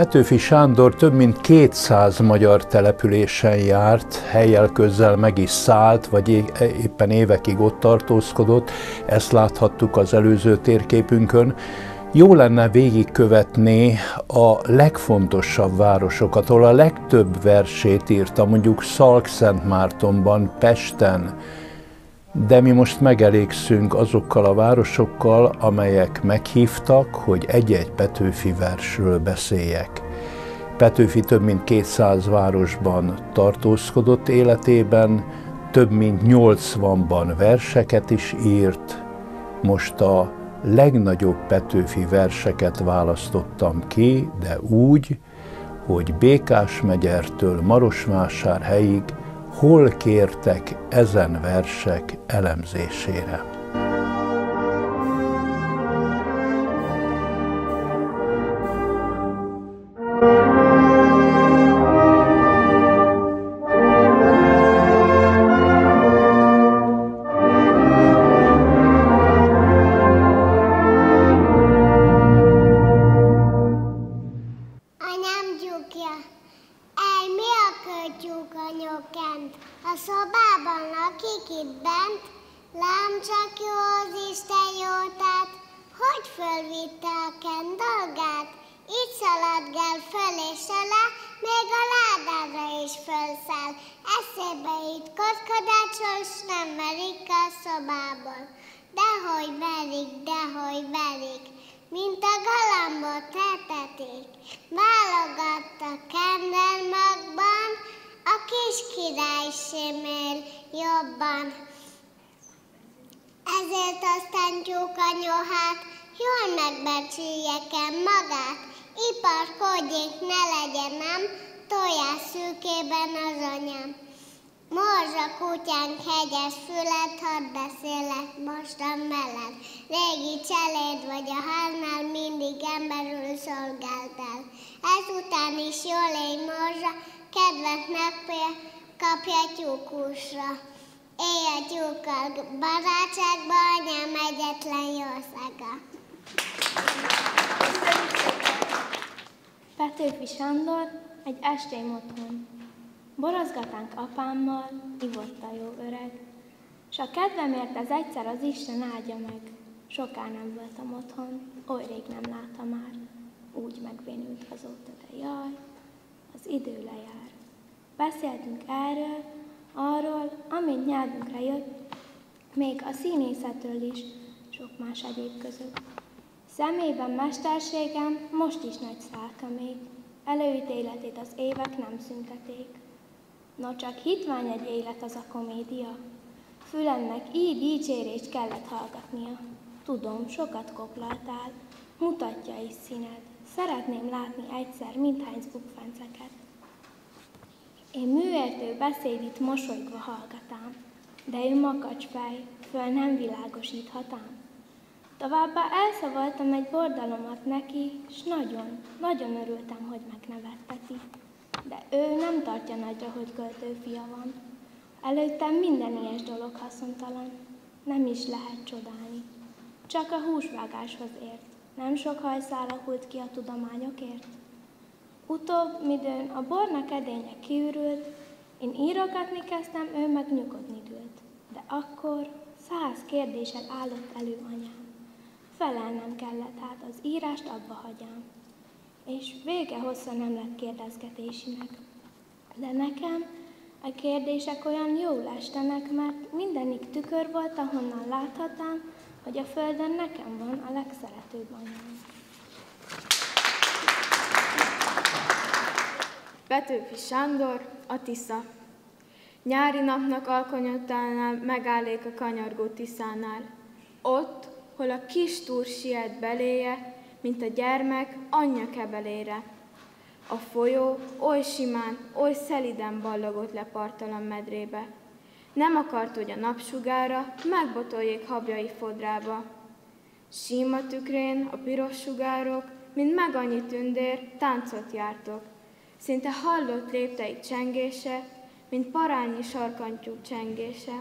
Petőfi Sándor több mint 200 magyar településen járt, helyjel közzel meg is szállt, vagy éppen évekig ott tartózkodott, ezt láthattuk az előző térképünkön. Jó lenne végigkövetni a legfontosabb városokat, ahol a legtöbb versét írta, mondjuk Szalkszentmártonban, Pesten, de mi most megelégszünk azokkal a városokkal, amelyek meghívtak, hogy egy-egy Petőfi versről beszéljek. Petőfi több mint 200 városban tartózkodott életében, több mint 80-ban verseket is írt. Most a legnagyobb Petőfi verseket választottam ki, de úgy, hogy Békásmegyertől Marosvásárhelyig hol kértek ezen versek elemzésére. Mint a galambot etetik, válogatta kendermagban, a kis király sem él jobban. Ezért aztán tyúkanyó hát, jól megbecsüljekem magát, iparkodjék, ne legyenem, tojás szűkében az anyám. Morzsa kutyánk hegyes fület, hadd beszélek mostan veled. Régi cseléd vagy a háznál, mindig emberül szolgáltál. Ezután is jól élj morzsa, kedvet megkapja tyúkhúsra. Élj a tyúkkal barátságba, anyám egyetlen jószága. Petőfi Sándor, egy estém otthon. Borozgatánk apámmal, ivott a jó öreg, s a kedvemért ez egyszer az Isten áldja meg. Soká nem voltam otthon, oly rég nem látta már, úgy megvénült azóta, de jaj, az idő lejár. Beszéltünk erről, arról, amint nyelvünkre jött, még a színészetről is, sok más egyéb között. Szemében mesterségem most is nagy szálka még, előítéletét az évek nem szünteték. No csak hitvány egy élet az a komédia, fülemnek így dicsérést kellett hallgatnia. Tudom, sokat koplaltál, mutatja is színed, szeretném látni egyszer mindhány bukfenceket. Én műértő beszédit mosolygva hallgatám, de ő makacsfej, föl nem világosíthatám. Továbbá elszavaltam egy bordalomat neki, s nagyon örültem, hogy megnevetteti. De ő nem tartja nagyra, hogy költő fia van. Előttem minden ilyes dolog haszontalan, nem is lehet csodálni. Csak a húsvágáshoz ért, nem sok hajszál alakult ki a tudományokért. Utóbb, midőn a bornak edénye kiürült, én írogatni kezdtem, ő meg nyugodni dőlt. De akkor 100 kérdéssel állott elő anyám. Felelnem kellett, hát az írást abba hagyám. És vége hosszan nem lett kérdezgetésinek. De nekem a kérdések olyan jól estenek, mert mindenik tükör volt, ahonnan láthatám, hogy a földön nekem van a legszeretőbb anyám. Petőfi Sándor, a Tisza. Nyári napnak alkonyatánál megállék a kanyargó Tiszánál. Ott, hol a kis túr siet beléje, mint a gyermek anyja kebelére. A folyó oly simán, oly szeliden ballagott le parttalan medrébe. Nem akart, hogy a napsugára megbotoljék habjai fodrába. Síma tükrén a piros sugárok, mint meg annyi tündér, táncot jártok. Szinte hallott lépteik csengése, mint parányi sarkantyú csengése.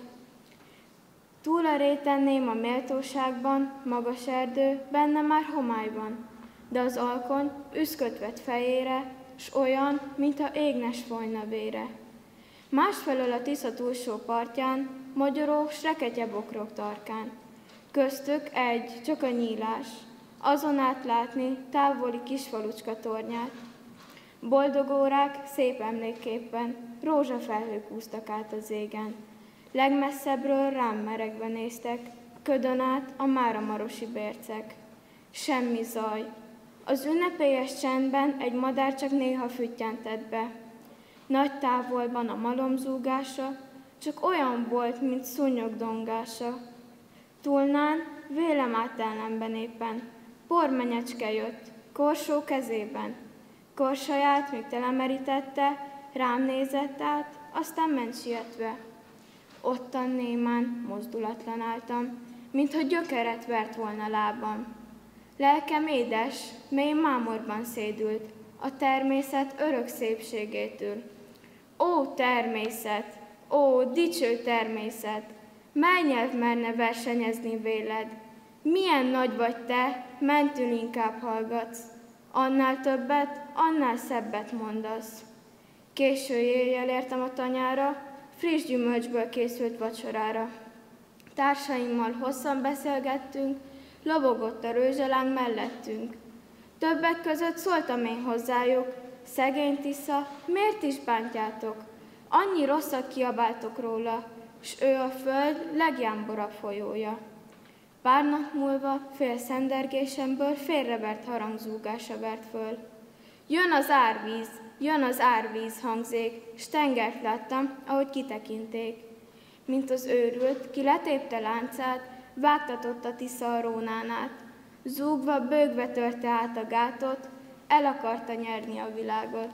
Túl a réten néma méltóságban, magas erdő, benne már homályban. de az alkony üszköt vett fejére, s olyan, mintha égne s folyna vére. Másfelől a Tisza túlsó partján mogyoró s reketye bokrok tarkán. Köztük egy, csak a nyílás, azon át látni távoli kisfalucska tornyát. Boldog órák szép emlékképpen rózsafelhők úsztak át az égen. Legmesszebbről rám meregve néztek, ködön át a máramarosi bércek. Semmi zaj. Az ünnepélyes csendben egy madár csak néha füttyentett be. Nagy távolban a malom zúgása csak olyan volt, mint szúnyog dongása. Túlnán vélem átellenben éppen, pormenyecske jött, korsó kezében. Korsaját még telemerítette, rám nézett át, aztán ment sietve. Ottan némán, mozdulatlan álltam, mintha gyökeret vert volna lábam. Lelkem édes, mély mámorban szédült, a természet örök szépségétől. Ó, természet! Ó, dicső természet! Mely nyelv merne versenyezni véled? Milyen nagy vagy te, mentül inkább hallgatsz. Annál többet, annál szebbet mondasz. Késő éjjel értem a tanyára, friss gyümölcsből készült vacsorára. Társaimmal hosszan beszélgettünk, lobogott a rőzseláng mellettünk. Többek között szóltam én hozzájuk, szegény Tisza, miért is bántjátok? Annyi rosszat kiabáltok róla, s ő a föld legjámborabb folyója. Pár nap múlva fél szendergésemből félrevert harangzúgása vert föl. Jön az árvíz hangzék, s tengert láttam, ahogy kitekinték. Mint az őrült, ki letépte láncát, vágtatott a Tisza a Rónán át. Zúgva, bőgve törte át a gátot, el akarta nyerni a világot.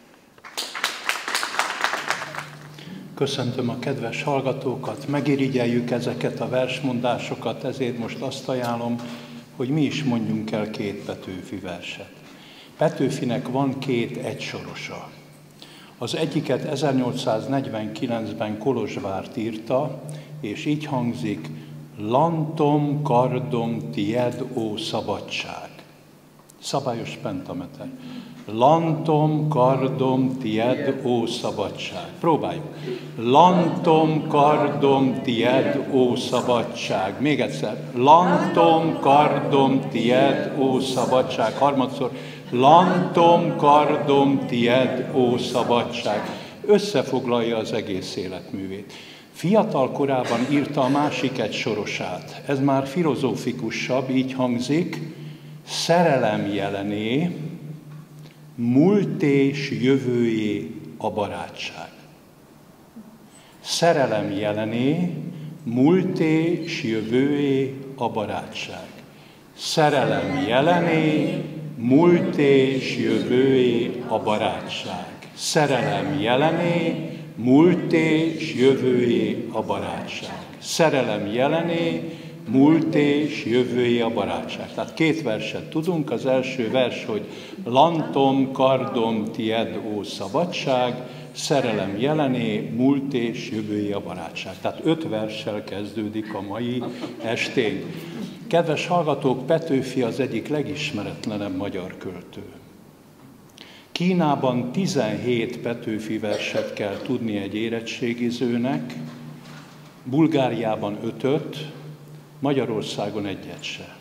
Köszöntöm a kedves hallgatókat, megirigyeljük ezeket a versmondásokat, ezért most azt ajánlom, hogy mi is mondjunk el 2 Petőfi verset. Petőfinek van 2 egysorosa. Az egyiket 1849-ben Kolozsvárt írta, és így hangzik: Lantom, kardom, tied, ó szabadság. Szabályos pentameter. Lantom, kardom, tied, ó szabadság. Próbáljuk. Lantom, kardom, tied, ó szabadság. Még egyszer. Lantom, kardom, tied, ó szabadság. Harmadszor. Lantom, kardom, tied, ó szabadság. Összefoglalja az egész életművét. Fiatal korában írta a másik egysorosát. Ez már filozófikusabb, így hangzik: szerelem jelené, múlt és jövőjé a barátság. Szerelem jelené, múlt és jövőjé a barátság. Szerelem jelené, múlt és jövőjé a barátság. Szerelem jelené, múlt és jövőjé a barátság. Szerelem jelené, múlt és jövőjé a barátság. Tehát 2 verset tudunk. Az első vers, hogy lantom, kardom, tied, ó szabadság, szerelem jelené, múlt és jövőjé a barátság. Tehát 5 verssel kezdődik a mai estén. Kedves hallgatók, Petőfi az egyik legismeretlenebb magyar költő. Kínában 17 Petőfi verset kell tudni egy érettségizőnek, Bulgáriában 5-öt, Magyarországon 1-et se.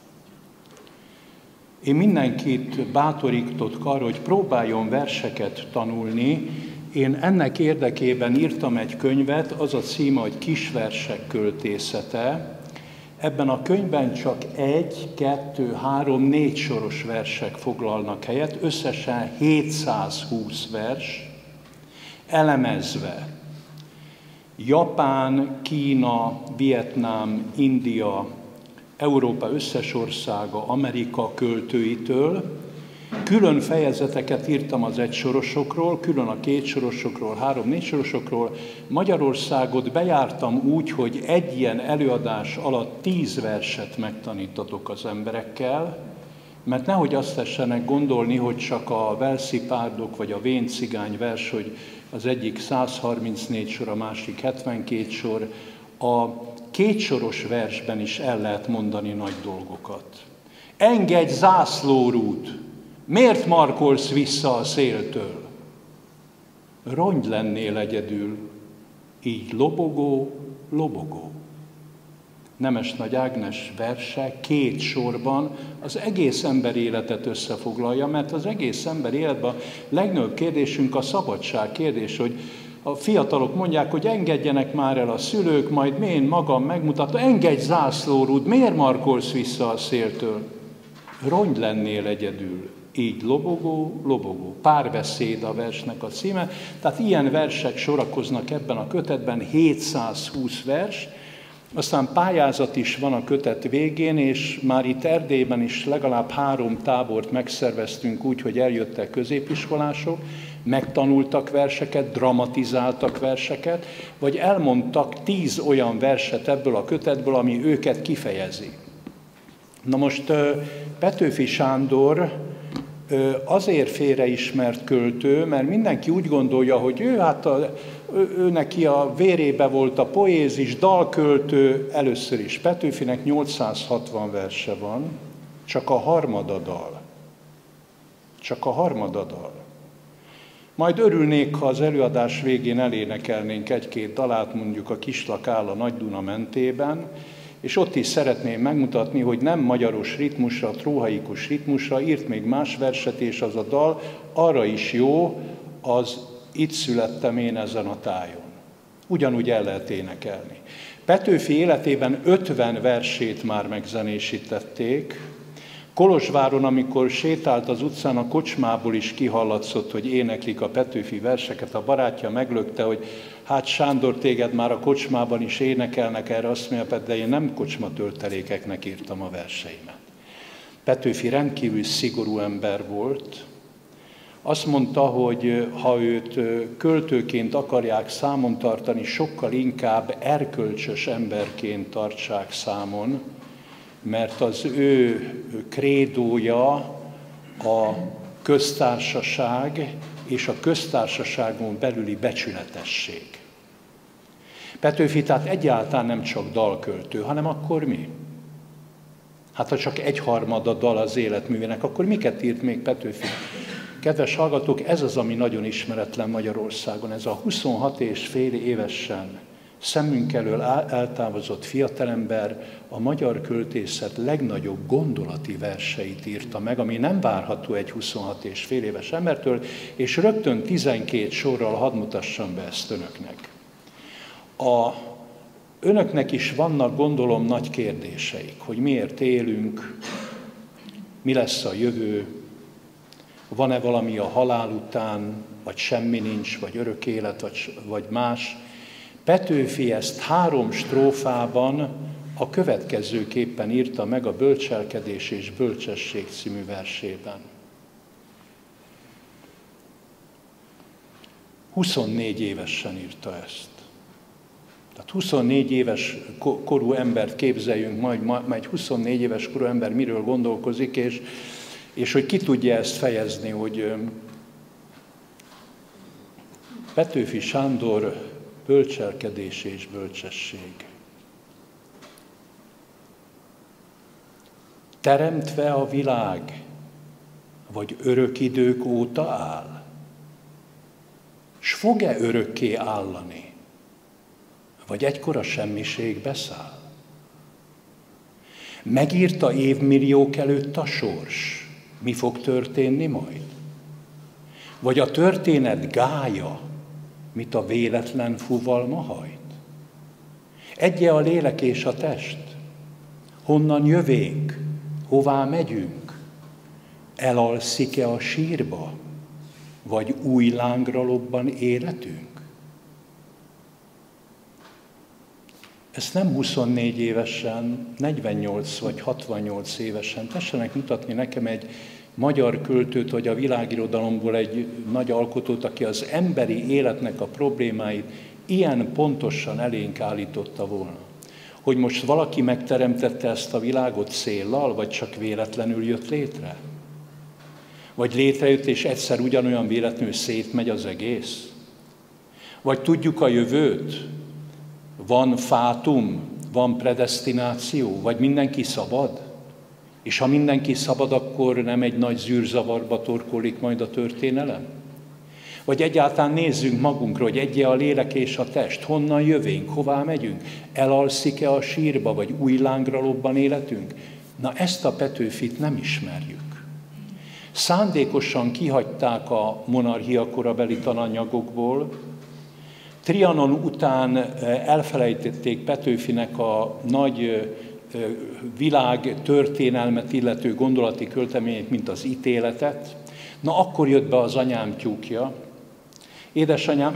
Én mindenkit bátorítok arra, hogy próbáljon verseket tanulni. Én ennek érdekében írtam egy könyvet, az a címe, hogy Kisversek költészete. Ebben a könyvben csak 1, 2, 3, 4 soros versek foglalnak helyet, összesen 720 vers, elemezve Japán, Kína, Vietnám, India, Európa összes országa, Amerika költőitől. Külön fejezeteket írtam az egysorosokról, külön a 2 sorosokról, 3-4 sorosokról. Magyarországot bejártam úgy, hogy egy ilyen előadás alatt 10 verset megtanítatok az emberekkel, mert nehogy azt tessenek gondolni, hogy csak a Velszi Párdok vagy a Vén cigány vers, hogy az egyik 134 sor, a másik 72 sor. A 2 soros versben is el lehet mondani nagy dolgokat. engedj zászlórút, miért markolsz vissza a széltől? Rongy lennél egyedül, így lobogó, lobogó. Nemes Nagy Ágnes verse 2 sorban az egész ember életet összefoglalja, mert az egész ember életben a legnagyobb kérdésünk a szabadság kérdés, hogy a fiatalok mondják, hogy engedjenek már el a szülők, majd én magam megmutatom, engedj zászlórút, miért markolsz vissza a széltől? Rongy lennél egyedül, így lobogó, lobogó. Párbeszéd a versnek a címe, tehát ilyen versek sorakoznak ebben a kötetben, 720 vers, aztán pályázat is van a kötet végén, és már itt Erdélyben is legalább 3 tábort megszerveztünk úgy, hogy eljöttek középiskolások, megtanultak verseket, dramatizáltak verseket, vagy elmondtak 10 olyan verset ebből a kötetből, ami őket kifejezi. Na most Petőfi Sándor azért félreismert költő, mert mindenki úgy gondolja, hogy ő neki a vérébe volt a poézis, dalköltő, először is. Petőfinek 860 verse van, csak a harmada dal. Csak a harmada dal. Majd örülnék, ha az előadás végén elénekelnénk 1-2 dalát, mondjuk a Kislak áll a Nagy Duna mentében, és ott is szeretném megmutatni, hogy nem magyaros ritmusra, tróhaikus ritmusra, írt még más verset, és az a dal arra is jó, az itt születtem én ezen a tájon. Ugyanúgy el lehet énekelni. Petőfi életében 50 versét már megzenésítették. Kolozsváron, amikor sétált az utcán, a kocsmából is kihallatszott, hogy éneklik a Petőfi verseket. A barátja meglökte, hogy hát Sándor, téged már a kocsmában is énekelnek, erre azt mondja, de én nem kocsmatöltelékeknek írtam a verseimet. Petőfi rendkívül szigorú ember volt. Azt mondta, hogy ha őt költőként akarják számon tartani, sokkal inkább erkölcsös emberként tartsák számon, mert az ő krédója a köztársaság és a köztársaságon belüli becsületesség. Petőfi tehát egyáltalán nem csak dalköltő, hanem akkor mi? Hát ha csak 1/3 dal az életművének, akkor miket írt még Petőfi? Kedves hallgatók, ez az, ami nagyon ismeretlen Magyarországon, ez a 26,5 évesen szemünk elől eltávozott fiatalember a magyar költészet legnagyobb gondolati verseit írta meg, ami nem várható egy 26,5 éves embertől, és rögtön 12 sorral hadd mutassam be ezt önöknek. Önöknek is vannak, gondolom, nagy kérdéseik, hogy miért élünk, mi lesz a jövő, van-e valami a halál után, vagy semmi nincs, vagy örök élet, vagy más. Petőfi ezt 3 strófában a következőképpen írta meg a Bölcselkedés és Bölcsesség című versében. 24 évesen írta ezt. Tehát 24 éves korú embert képzeljünk, majd 24 éves korú ember miről gondolkozik, és hogy ki tudja ezt fejezni, hogy Petőfi Sándor Bölcselkedés és bölcsesség. Teremtve a világ, vagy örök idők óta áll? S fog-e örökké állani, vagy egykor a semmiség beszáll? Megírta évmilliók előtt a sors, mi fog történni majd? Vagy a történet gája, mit a véletlen fuvalma hajt? Egy-e a lélek és a test? Honnan jövénk? Hová megyünk? Elalszik-e a sírba? Vagy új lángra lobban életünk? Ezt nem 24 évesen, 48 vagy 68 évesen. Tessenek mutatni nekem egy magyar költőt, vagy a világirodalomból egy nagy alkotót, aki az emberi életnek a problémáit ilyen pontosan elénk állította volna. Hogy most valaki megteremtette ezt a világot céllal, vagy csak véletlenül jött létre? Vagy létrejött, és egyszer ugyanolyan véletlenül szétmegy az egész? Vagy tudjuk a jövőt? Van fátum, van predesztináció, vagy mindenki szabad? És ha mindenki szabad, akkor nem egy nagy zűrzavarba torkollik majd a történelem? Vagy egyáltalán nézzünk magunkra, hogy egy a lélek és a test, honnan jövünk, hová megyünk, elalszik-e a sírba, vagy új lángra lobban életünk? Na ezt a Petőfit nem ismerjük. Szándékosan kihagyták a monarchia korabeli tananyagokból, Trianon után elfelejtették Petőfinek a nagy világ történelmet illető gondolati költeményét, mint az ítéletet. Na akkor jött be az anyám tyúkja. Édesanyám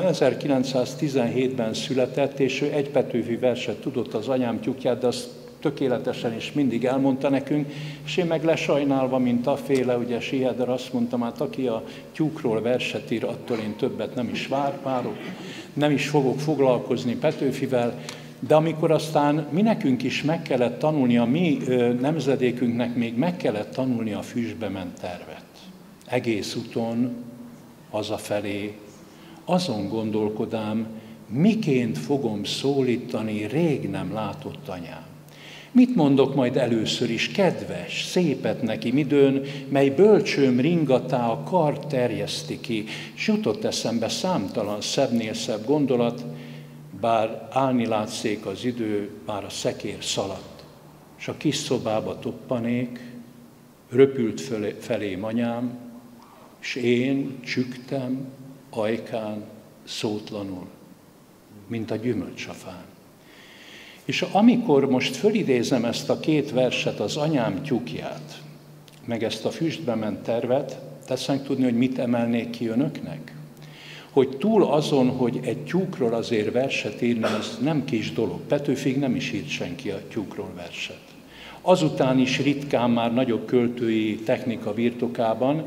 1917-ben született, és ő egy Petőfi verset tudott az anyám tyúkját, de azt tökéletesen is mindig elmondta nekünk, és én meg lesajnálva, mint aféle, ugye Siheder azt mondtam, hát aki a tyúkról verset ír, attól én többet nem is várok, nem is fogok foglalkozni Petőfivel, de amikor aztán mi nekünk is meg kellett tanulni, a mi nemzedékünknek még meg kellett tanulni a füstbe ment tervet. Egész úton, hazafelé, azon gondolkodám, miként fogom szólítani rég nem látott anyám. Mit mondok majd először is, kedves, szépet neki midőn, mely bölcsőm ringatá a kar terjeszti ki, s jutott eszembe számtalan szebbnél szebb gondolat, bár állni látszék az idő, bár a szekér szaladt, s a kis szobába toppanék, röpült felém anyám, s én csügtem ajkán szótlanul, mint a gyümölcs a fán. És amikor most fölidézem ezt a két verset, az anyám tyúkját, meg ezt a füstbe ment tervet, teszem tudni, hogy mit emelnék ki önöknek? Hogy túl azon, hogy egy tyúkról azért verset írni, az nem kis dolog. Petőfig nem is írt senki a tyúkról verset. Azután is ritkán már nagyobb költői technika birtokában,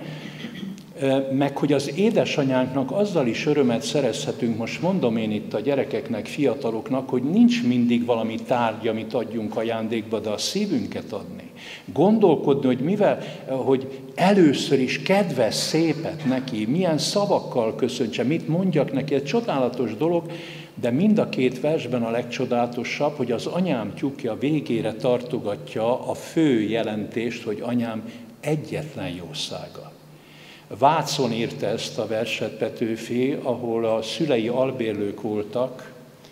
meg hogy az édesanyánknak azzal is örömet szerezhetünk, most mondom én itt a gyerekeknek, fiataloknak, hogy nincs mindig valami tárgy, amit adjunk ajándékba, de a szívünket adni. Gondolkodni, hogy először is kedves, szépet neki, milyen szavakkal köszöntse, mit mondjak neki, ez csodálatos dolog, de mind a két versben a legcsodálatosabb, hogy az anyám tyúkja végére tartogatja a fő jelentést, hogy anyám egyetlen jószága. Vácon írta ezt a verset Petőfi, ahol a szülei albérlők voltak,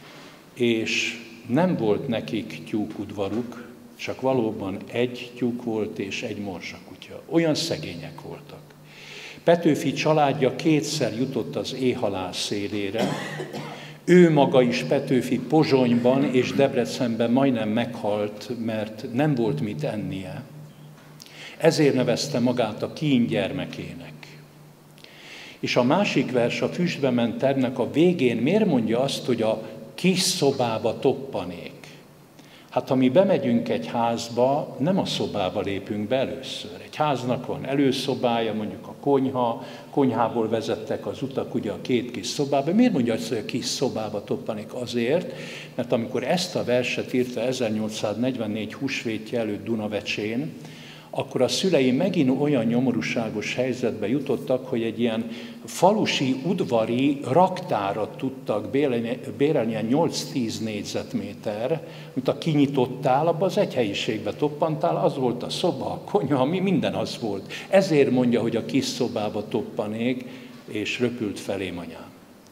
és nem volt nekik tyúkudvaruk, csak valóban egy tyúk volt és egy morzsakutya. Olyan szegények voltak. Petőfi családja kétszer jutott az éhhalál szélére. Ő maga is, Petőfi, Pozsonyban és Debrecenben majdnem meghalt, mert nem volt mit ennie. Ezért nevezte magát a kín gyermekének. És a másik vers, a füstbe ment tervnek a végén miért mondja azt, hogy a kis szobába toppanék? Hát ha mi bemegyünk egy házba, nem a szobába lépünk be először. Egy háznak van előszobája, mondjuk a konyha, konyhából vezettek az utak ugye a két kis szobába. Miért mondja azt, hogy a kis szobába toppanék? Azért, mert amikor ezt a verset írta 1844 húsvétje előtt Dunavecsén, akkor a szülei megint olyan nyomorúságos helyzetbe jutottak, hogy egy ilyen falusi udvari raktárat tudtak bérelni, ilyen 8-10 négyzetméter, mint a kinyitottál, abban az egy helyiségbe toppantál, az volt a szoba, a konyha, minden az volt. Ezért mondja, hogy a kis szobába toppanék, és röpült felém anyám.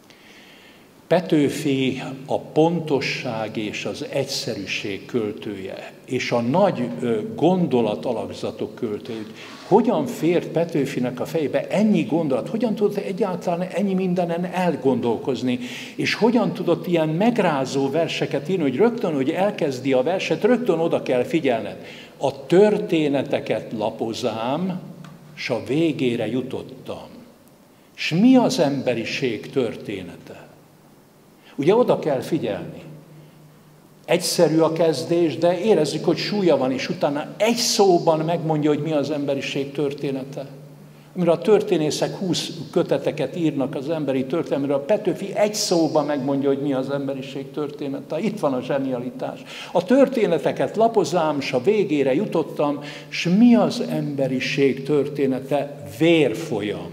Petőfi a pontosság és az egyszerűség költője, és a nagy gondolatalakzatok költője. Hogyan fért Petőfinek a fejébe ennyi gondolat, hogyan tudott egyáltalán ennyi mindenen elgondolkozni, és hogyan tudott ilyen megrázó verseket írni, hogy rögtön, hogy elkezdi a verset, rögtön oda kell figyelned. A történeteket lapozám, s a végére jutottam. S mi az emberiség története? Ugye oda kell figyelni. Egyszerű a kezdés, de érezzük, hogy súlya van, és utána egy szóban megmondja, hogy mi az emberiség története. Amire a történészek 20 köteteket írnak az emberi történelemről, a Petőfi egy szóban megmondja, hogy mi az emberiség története. Itt van a zsenialitás. A történeteket lapozám, s a végére jutottam, s mi az emberiség története? Vérfolyam.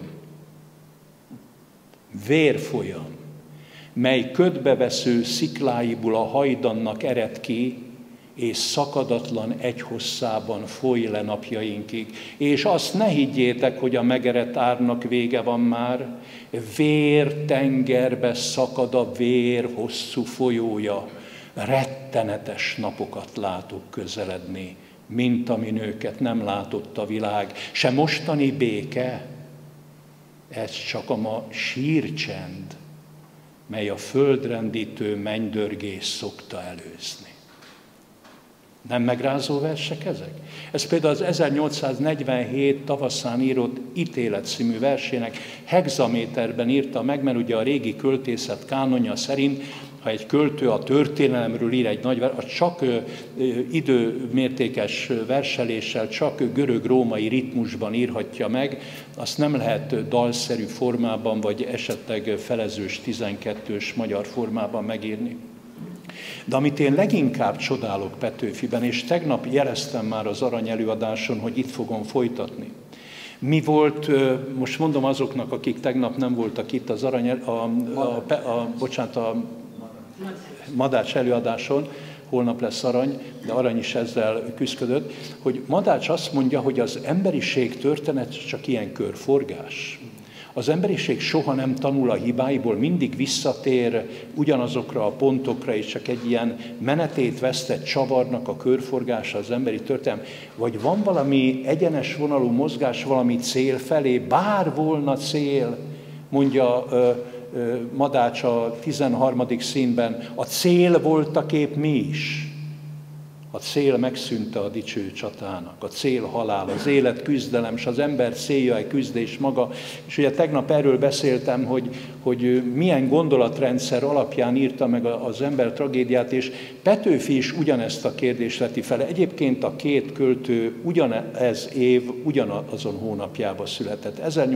Vérfolyam, mely ködbevesző szikláiból a hajdannak ered ki, és szakadatlan egy hosszában folyj le napjainkig. És azt ne higgyétek, hogy a megerett árnak vége van már, vértengerbe szakad a vér hosszú folyója, rettenetes napokat látok közeledni, mint amin őket nem látott a világ. Se mostani béke, ez csak a ma sírcsend, mely a földrendítő mennydörgés szokta előzni. Nem megrázó versek ezek? Ez például az 1847 tavaszán írott Ítélet című versének hexaméterben írta meg, mert ugye a régi költészet kánonja szerint, ha egy költő a történelemről ír egy nagy az csak időmértékes verseléssel, csak görög-római ritmusban írhatja meg, azt nem lehet dalszerű formában, vagy esetleg felezős 12-ös magyar formában megírni. De amit én leginkább csodálok Petőfiben, és tegnap jeleztem már az Arany előadáson, hogy itt fogom folytatni. Mi volt, most mondom azoknak, akik tegnap nem voltak itt az a Madács előadáson, holnap lesz Arany, de Arany is ezzel küzdött, hogy Madács azt mondja, hogy az emberiség történet csak ilyen körforgás. Az emberiség soha nem tanul a hibáiból, mindig visszatér ugyanazokra a pontokra, és csak egy ilyen menetét vesztett csavarnak a körforgása az emberi történelem. Vagy van valami egyenes vonalú mozgás valami cél felé, bár volna cél, mondja Madács a 13. színben, a cél voltak épp mi is. A cél megszűnte a dicső csatának, a cél halál, az élet küzdelem, és az ember célja egy küzdés maga. És ugye tegnap erről beszéltem, hogy milyen gondolatrendszer alapján írta meg az ember tragédiát, és Petőfi is ugyanezt a kérdést veti fel. Egyébként a két költő ugyanez év, ugyanazon hónapjában született.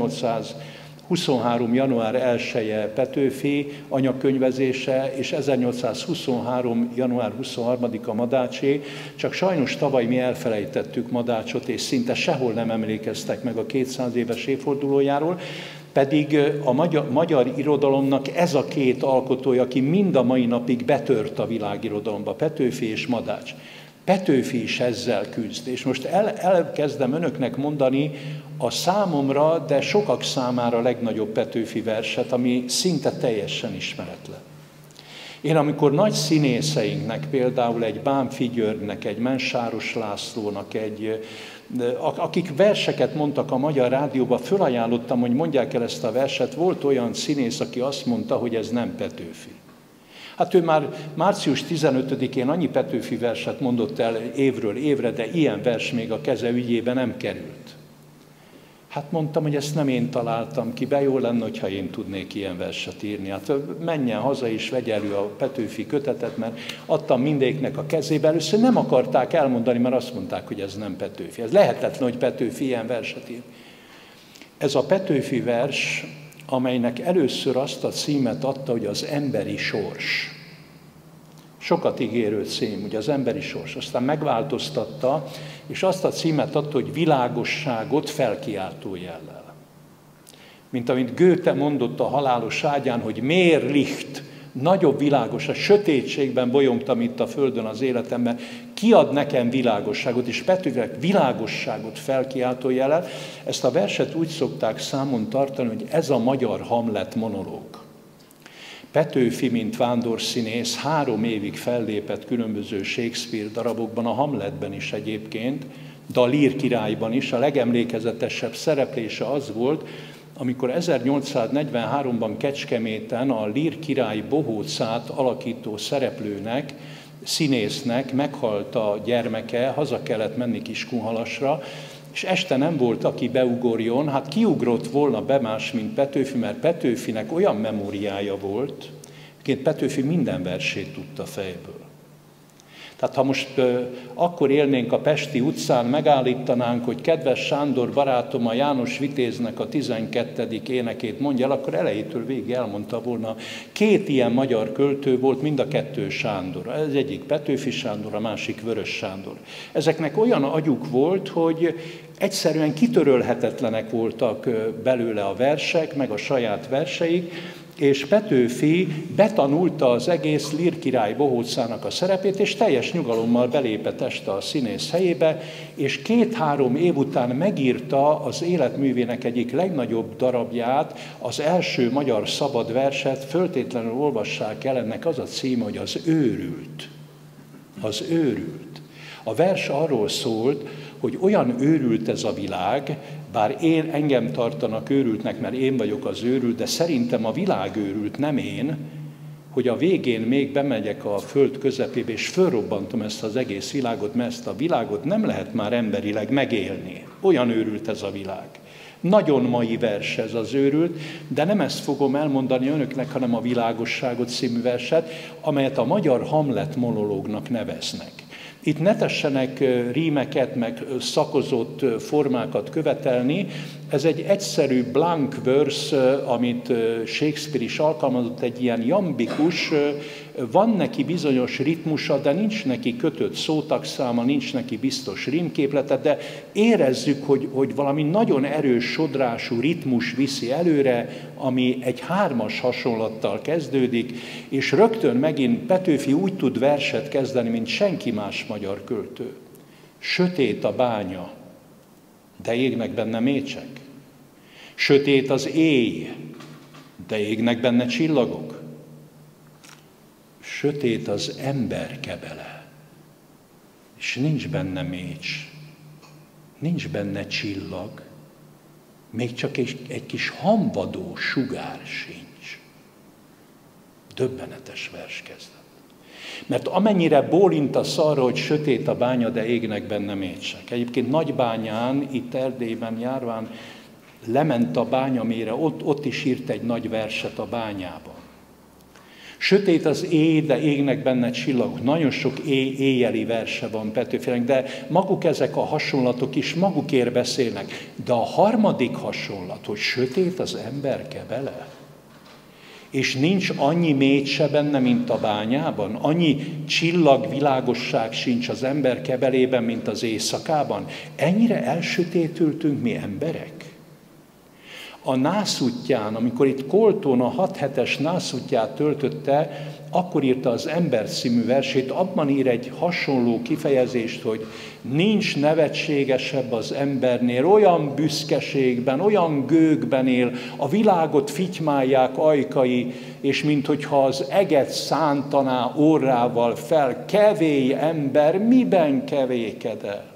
1823. január 1-e Petőfi anyakönyvezése, és 1823. január 23-a Madácsé, csak sajnos tavaly mi elfelejtettük Madácsot, és szinte sehol nem emlékeztek meg a 200 éves évfordulójáról, pedig a magyar irodalomnak ez a két alkotója, aki mind a mai napig betört a világirodalomba, Petőfi és Madács. Petőfi is ezzel küzd, és most elkezdem önöknek mondani a számomra, de sokak számára legnagyobb Petőfi verset, ami szinte teljesen ismeretlen. Én amikor nagy színészeinknek, például egy Bánffy Györgynek, egy Mensáros Lászlónak, akik verseket mondtak a Magyar Rádióban, fölajánlottam, hogy mondják el ezt a verset, volt olyan színész, aki azt mondta, hogy ez nem Petőfi. Hát ő már március 15-én annyi Petőfi verset mondott el évről évre, de ilyen vers még a keze ügyébe nem került. Hát mondtam, hogy ezt nem én találtam ki, be jó lenne, hogyha én tudnék ilyen verset írni. Hát menjen haza és vegye elő a Petőfi kötetet, mert adtam mindegyiknek a kezébe. Először nem akarták elmondani, mert azt mondták, hogy ez nem Petőfi. Ez lehetetlen, hogy Petőfi ilyen verset ír. Ez a Petőfi vers, amelynek először azt a címet adta, hogy az emberi sors. Sokat ígérő cím, ugye az emberi sors. Aztán megváltoztatta, és azt a címet adta, hogy világosságot felkiáltó jellel. Mint amint Goethe mondott a halálos ágyán, hogy mehr Licht, nagyobb világos, a sötétségben bolyongtam itt a földön az életemben, ki ad nekem világosságot, és Petőfinek világosságot felkiáltó jellel. Ezt a verset úgy szokták számon tartani, hogy ez a magyar Hamlet monológ. Petőfi, mint vándorszínész, 3 évig fellépett különböző Shakespeare darabokban, a Hamletben is egyébként, de a Lír királyban is. A legemlékezetesebb szereplése az volt, amikor 1843-ban Kecskeméten a Lír király bohócát alakító szereplőnek, színésznek meghalt a gyermeke, haza kellett menni Kiskunhalasra, és este nem volt, aki beugorjon, hát kiugrott volna be más, mint Petőfi, mert Petőfinek olyan memóriája volt, hogy Petőfi minden versét tudta fejből. Tehát ha most akkor élnénk a Pesti utcán, megállítanánk, hogy kedves Sándor barátom, a János Vitéznek a 12. énekét mondja el, akkor elejétől végig elmondta volna. 2 ilyen magyar költő volt, mind a 2 Sándor. Ez egyik Petőfi Sándor, a másik Vörös Sándor. Ezeknek olyan agyuk volt, hogy egyszerűen kitörölhetetlenek voltak belőle a versek, meg a saját verseik, és Petőfi betanulta az egész Lír király bohócának a szerepét, és teljes nyugalommal belépett este a színész helyébe, és 2-3 év után megírta az életművének egyik legnagyobb darabját, az első magyar szabad verset, föltétlenül olvassák el, ennek az a címe, hogy Az őrült. Az őrült. A vers arról szólt, hogy olyan őrült ez a világ, bár engem tartanak őrültnek, mert én vagyok az őrült, de szerintem a világ őrült, nem én, hogy a végén még bemegyek a föld közepébe, és fölrobbantom ezt az egész világot, mert ezt a világot nem lehet már emberileg megélni. Olyan őrült ez a világ. Nagyon mai vers ez az őrült, de nem ezt fogom elmondani önöknek, hanem a Világosságot című verset, amelyet a magyar Hamlet monológnak neveznek. Itt ne tessenek rímeket, meg szakozott formákat követelni. Ez egy egyszerű blank verse, amit Shakespeare is alkalmazott, egy ilyen jambikus, van neki bizonyos ritmusa, de nincs neki kötött szótagszáma, nincs neki biztos rímképlete, de érezzük, hogy valami nagyon erős sodrású ritmus viszi előre, ami egy 3-as hasonlattal kezdődik, és rögtön megint Petőfi úgy tud verset kezdeni, mint senki más magyar költő. Sötét a bánya, de égnek benne mécsek. Sötét az éj, de égnek benne csillagok. Sötét az ember kebele, és nincs benne mécs, nincs benne csillag, még csak egy kis hamvadó sugár sincs. Döbbenetes verskezlet. Mert amennyire bólintasz arra, hogy sötét a bánya, de égnek benne mécsek. Egyébként Nagybányán, itt Erdélyben járván, lement a bányamére, ott is írt egy nagy verset a bányában. Sötét az éj, de égnek benne csillagok. Nagyon sok éjjeli verse van Petőfinek, de maguk ezek a hasonlatok is magukért beszélnek. De a harmadik hasonlat, hogy sötét az ember kebele, és nincs annyi mécse benne, mint a bányában, annyi csillagvilágosság sincs az ember kebelében, mint az éjszakában. Ennyire elsötétültünk mi emberek? A Nászútján, amikor itt Koltón a 6 hetes Nászútját töltötte, akkor írta az Ember című versét, abban ír egy hasonló kifejezést, hogy nincs nevetségesebb az embernél, olyan büszkeségben, olyan gőgben él, a világot fitymálják ajkai, és minthogyha az eget szántaná orrával fel, kevély ember, miben kevékedel?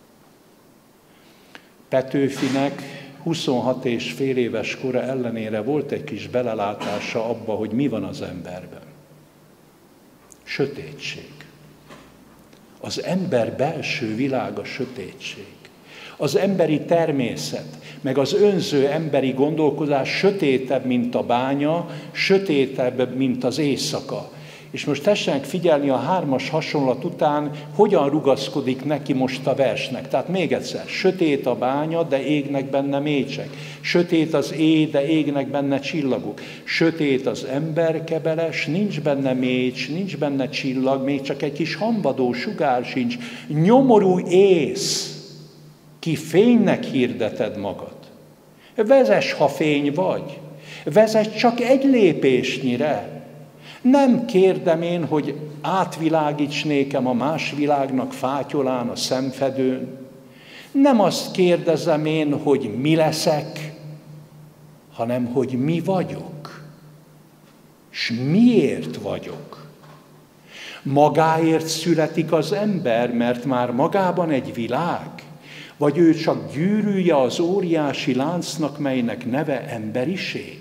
Petőfinek 26 és fél éves kora ellenére volt egy kis belelátása abba, hogy mi van az emberben. Sötétség. Az ember belső világa sötétség. Az emberi természet, meg az önző emberi gondolkodás sötétebb, mint a bánya, sötétebb, mint az éjszaka. És most tessenek figyelni a 3-as hasonlat után, hogyan rugaszkodik neki most a versnek. Tehát még egyszer, sötét a bánya, de égnek benne mécsek. Sötét az éj, de égnek benne csillagok. Sötét az ember kebeles, nincs benne mécs, nincs benne csillag, még csak egy kis hamvadó sugár sincs. Nyomorú ész, ki fénynek hirdeted magad. Vezess, ha fény vagy. Vezess csak egy lépésnyire. Nem kérdem én, hogy átvilágíts nékem a más világnak fátyolán, a szemfedőn. Nem azt kérdezem én, hogy mi leszek, hanem hogy mi vagyok. És miért vagyok? Magáért születik az ember, mert már magában egy világ? Vagy ő csak gyűrűje az óriási láncnak, melynek neve emberiség?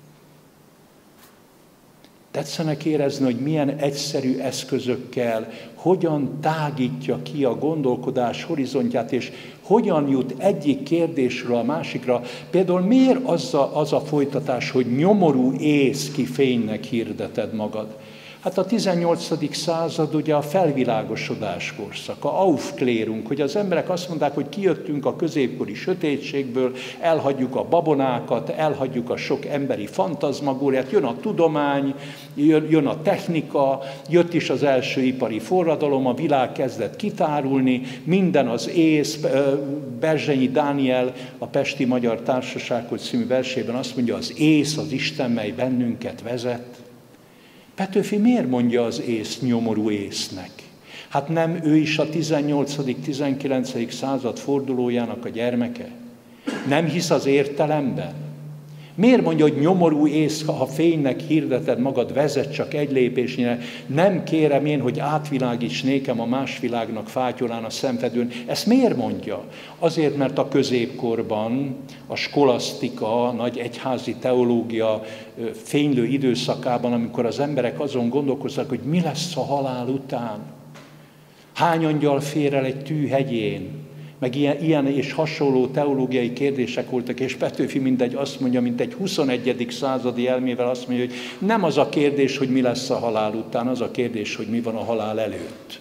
Tetszenek érezni, hogy milyen egyszerű eszközökkel, hogyan tágítja ki a gondolkodás horizontját, és hogyan jut egyik kérdésről a másikra. Például miért az a folytatás, hogy nyomorú ész, ki fénynek hirdeted magad? Hát a 18. század ugye a felvilágosodás korszaka, Aufklärung, hogy az emberek azt mondták, hogy kijöttünk a középkori sötétségből, elhagyjuk a babonákat, elhagyjuk a sok emberi fantazmagóriát, jön a tudomány, jön a technika, jött is az első ipari forradalom, a világ kezdett kitárulni, minden az ész. Berzsenyi Dániel a Pesti Magyar Társasághoz című versében azt mondja, az ész, az Isten, mely bennünket vezet. Petőfi miért mondja az észt nyomorú észnek? Hát nem ő is a 18.-19. század fordulójának a gyermeke? Nem hisz az értelemben? Miért mondja, hogy nyomorú ész, ha fénynek hirdeted magad, vezet csak egy lépésnyire, nem kérem én, hogy átvilágíts nékem a más világnak fátyolán a szemfedőn. Ezt miért mondja? Azért, mert a középkorban a skolasztika, a nagy egyházi teológia fénylő időszakában, amikor az emberek azon gondolkoznak, hogy mi lesz a halál után, hány angyal fér el egy tű hegyén, meg ilyen és hasonló teológiai kérdések voltak, és Petőfi mindegy azt mondja, mint egy 21. századi elmével azt mondja, hogy nem az a kérdés, hogy mi lesz a halál után, az a kérdés, hogy mi van a halál előtt.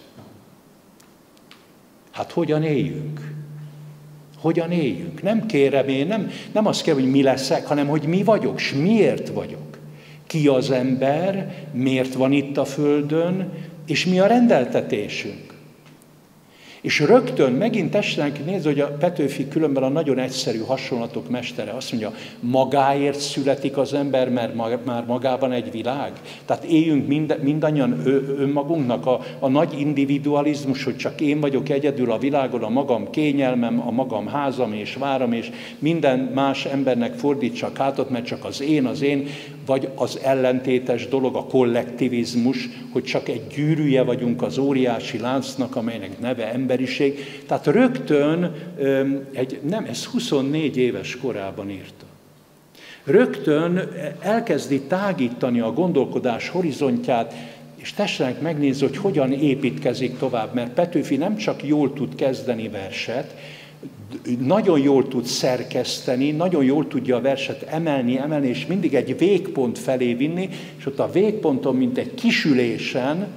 Hát hogyan éljünk? Hogyan éljünk? Nem kérem én, nem azt kell, hogy mi leszek, hanem hogy mi vagyok, s miért vagyok. Ki az ember, miért van itt a földön, és mi a rendeltetésünk. És rögtön megint tessenek nézni, hogy a Petőfi különben a nagyon egyszerű hasonlatok mestere. Azt mondja, magáért születik az ember, mert már magában egy világ. Tehát éljünk mindannyian önmagunknak a nagy individualizmus, hogy csak én vagyok egyedül a világon, a magam kényelmem, a magam házam és váram, és minden más embernek fordítsak hátat, mert csak az én, vagy az ellentétes dolog, a kollektivizmus, hogy csak egy gyűrűje vagyunk az óriási láncnak, amelynek neve emberiség. Tehát rögtön, ez 24 éves korában írta. Rögtön elkezdi tágítani a gondolkodás horizontját, és tessenek megnézni, hogy hogyan építkezik tovább, mert Petőfi nem csak jól tud kezdeni verset, nagyon jól tud szerkeszteni, nagyon jól tudja a verset emelni, és mindig egy végpont felé vinni, és ott a végponton, mint egy kisülésen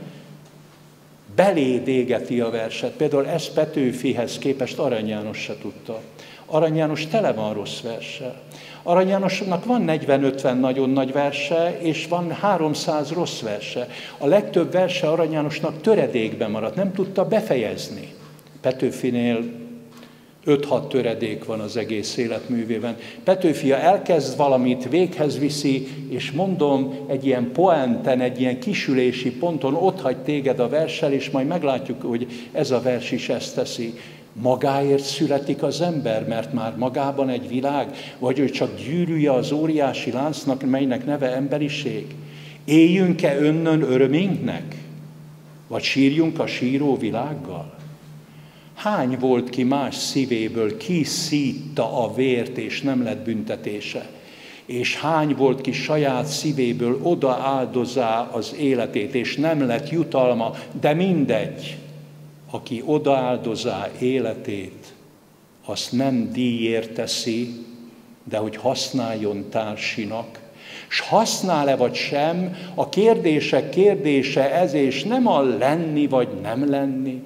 beléd égeti a verset. Például ezt Petőfihez képest Arany János se tudta. Arany János tele van rossz verssel. Arany Jánosnak van 40-50 nagyon nagy verse, és van 300 rossz verse. A legtöbb verse Arany Jánosnak töredékben maradt, nem tudta befejezni. Petőfinél 5-6 töredék van az egész életművében. Petőfi elkezd valamit, véghez viszi, és mondom, egy ilyen poenten, egy ilyen kisülési ponton otthagy téged a verssel, és majd meglátjuk, hogy ez a vers is ezt teszi. Magáért születik az ember, mert már magában egy világ, vagy hogy csak gyűrűje az óriási láncnak, melynek neve emberiség. Éljünk-e önnön örömünknek? Vagy sírjunk a síró világgal? Hány volt ki más szívéből, ki szítta a vért, és nem lett büntetése? És hány volt ki saját szívéből odaáldozá az életét, és nem lett jutalma, de mindegy, aki odaáldozá életét, azt nem díjért teszi, de hogy használjon társinak. S használ-e vagy sem, a kérdések kérdése ez, és nem a lenni vagy nem lenni.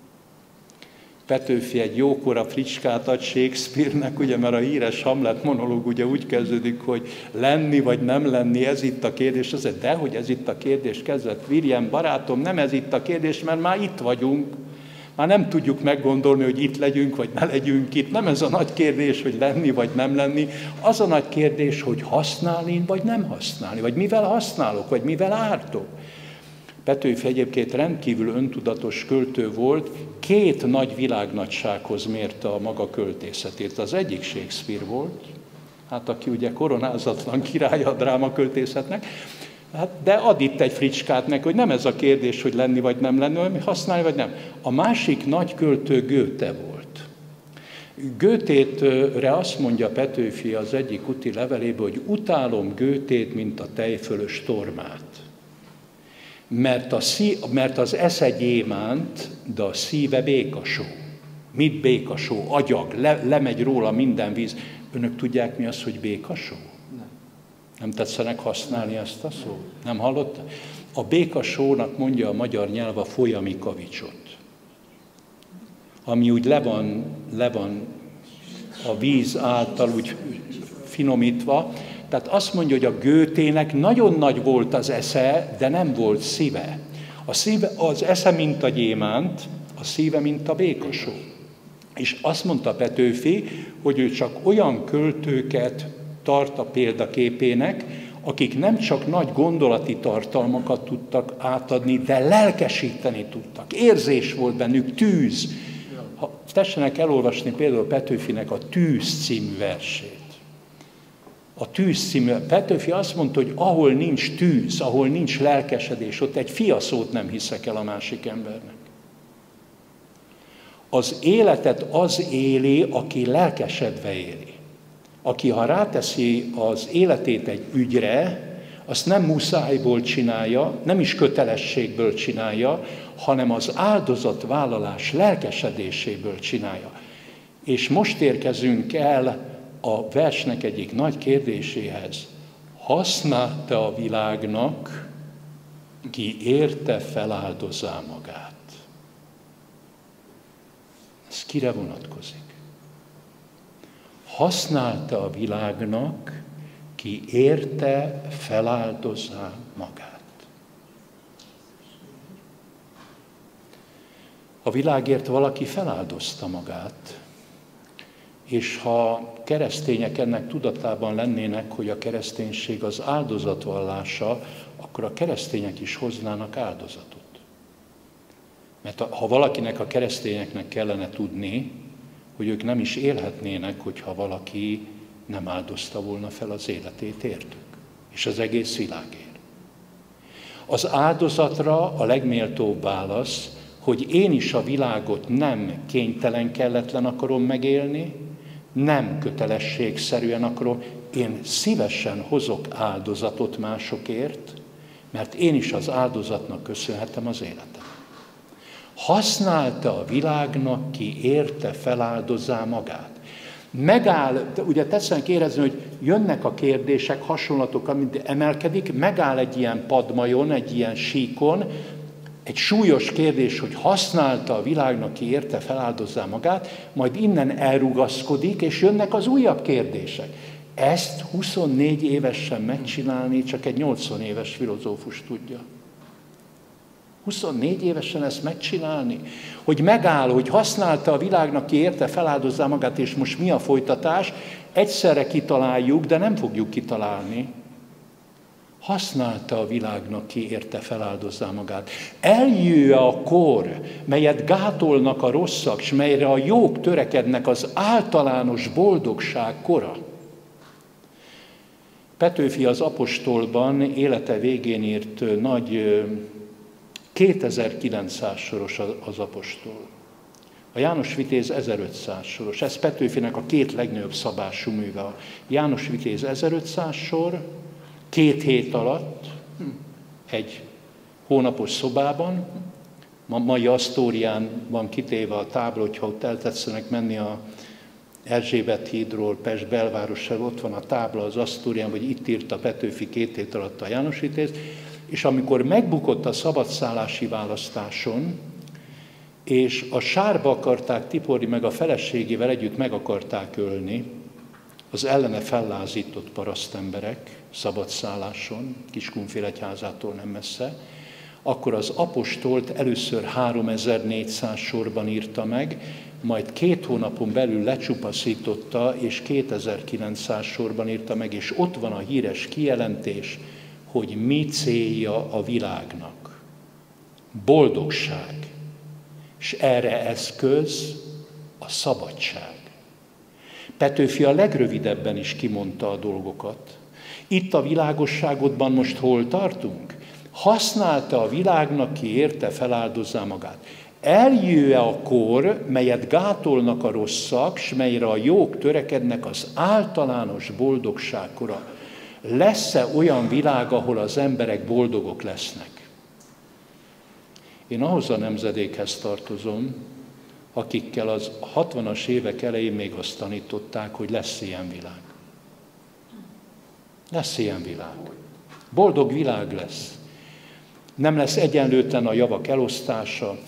Petőfi egy jókora fricskát ad Shakespeare-nek, ugye, mert a híres Hamlet monológ ugye úgy kezdődik, hogy lenni vagy nem lenni, ez itt a kérdés. Azért, de hogy ez itt a kérdés, kezdett William barátom, nem ez itt a kérdés, mert már itt vagyunk. Már nem tudjuk meggondolni, hogy itt legyünk, vagy ne legyünk itt. Nem ez a nagy kérdés, hogy lenni, vagy nem lenni. Az a nagy kérdés, hogy használni, vagy nem használni, vagy mivel használok, vagy mivel ártok. Petőfi egyébként rendkívül öntudatos költő volt, 2 nagy világnagysághoz mérte a maga költészetét. Az egyik Shakespeare volt, hát aki ugye koronázatlan királya a drámaköltészetnek, hát, de ad itt egy fricskát neki, hogy nem ez a kérdés, hogy lenni vagy nem lenni, hanem használni vagy nem. A másik nagy költő Goethe volt. Goethe-re azt mondja Petőfi az egyik úti levelében, hogy utálom Goethe-t, mint a tejfölös tormát. Mert az esze gyémánt, de a szíve békasó. Mit békasó? Agyag, lemegy róla minden víz. Önök tudják, mi az, hogy békasó? Nem. Nem tetszenek használni ezt a szót? Nem hallott? A békasónak mondja a magyar nyelv a folyami kavicsot, ami úgy le van a víz által úgy finomítva. Tehát azt mondja, hogy a Goethének nagyon nagy volt az esze, de nem volt szíve. Az esze, mint a gyémánt, a szíve, mint a békasó. És azt mondta Petőfi, hogy ő csak olyan költőket tart a példaképének, akik nem csak nagy gondolati tartalmakat tudtak átadni, de lelkesíteni tudtak. Érzés volt bennük, tűz. Tessenek elolvasni például Petőfinek a Tűz című versét. A Tűz című, Petőfi azt mondta, hogy ahol nincs tűz, ahol nincs lelkesedés, ott egy fiaszót nem hiszek el a másik embernek. Az életet az éli, aki lelkesedve éli. Aki, ha ráteszi az életét egy ügyre, azt nem muszájból csinálja, nem is kötelességből csinálja, hanem az áldozatvállalás lelkesedéséből csinálja. És most érkezünk el a versnek egyik nagy kérdéséhez. Használt-e a világnak, ki érte feláldozá magát? Ez kire vonatkozik? Használta a világnak, ki érte feláldozá magát. A világért valaki feláldozta magát, és ha keresztények ennek tudatában lennének, hogy a kereszténység az áldozatvallása, akkor a keresztények is hoznának áldozatot. Mert ha valakinek, a keresztényeknek kellene tudni, hogy ők nem is élhetnének, hogyha valaki nem áldozta volna fel az életét értük, és az egész világért. Az áldozatra a legméltóbb válasz, hogy én is a világot nem kénytelen, kelletlen akarom megélni, nem kötelességszerűen akarom, én szívesen hozok áldozatot másokért, mert én is az áldozatnak köszönhetem az életem. Használta a világnak, ki érte feláldozá magát. Megáll, ugye tetszenek érezni, hogy jönnek a kérdések, hasonlatok, amit emelkedik, megáll egy ilyen padmajon, egy ilyen síkon, egy súlyos kérdés, hogy használta a világnak, ki érte feláldozá magát, majd innen elrugaszkodik, és jönnek az újabb kérdések. Ezt 24 évesen megcsinálni csak egy 80 éves filozófus tudja. 24 évesen ezt megcsinálni, hogy megáll, hogy használta a világnak, ki érte feláldozá magát, és most mi a folytatás? Egyszerre kitaláljuk, de nem fogjuk kitalálni. Használta a világnak, ki érte feláldozzá magát. Eljő a kor, melyet gátolnak a rosszak, s melyre a jók törekednek, az általános boldogság kora. Petőfi az Apostolban élete végén írt nagy 2900 soros az Apostol. A János Vitéz 1500 soros. Ez Petőfinek a két legnagyobb szabású műve. A János Vitéz 1500 sor, 2 hét alatt, egy hónapos szobában, mai Asztórián van kitéve a tábla, hogyha ott eltetszenek menni a Erzsébet hídról, Pest belvárosára, ott van a tábla az Asztórián, vagy itt írta Petőfi 2 hét alatt a János Vitéz, és amikor megbukott a szabadszállási választáson, és a sárba akarták tiporni, meg a feleségével együtt meg akarták ölni, az ellene fellázított parasztemberek szabadszálláson, Kiskunfélegyházától nem messze, akkor az apostolt először 3400 sorban írta meg, majd 2 hónapon belül lecsupaszította, és 2900 sorban írta meg, és ott van a híres kijelentés, hogy mi célja a világnak. Boldogság. És erre eszköz a szabadság. Petőfi a legrövidebben is kimondta a dolgokat. Itt a világosságodban most hol tartunk? Használta a világnak, ki érte feláldozzá magát. Eljő-e a kor, melyet gátolnak a rosszak, s melyre a jók törekednek, az általános boldogság kora? Lesz-e olyan világ, ahol az emberek boldogok lesznek? Én ahhoz a nemzedékhez tartozom, akikkel az 60-as évek elején még azt tanították, hogy lesz ilyen világ. Lesz ilyen világ. Boldog világ lesz. Nem lesz egyenlőtlen a javak elosztása.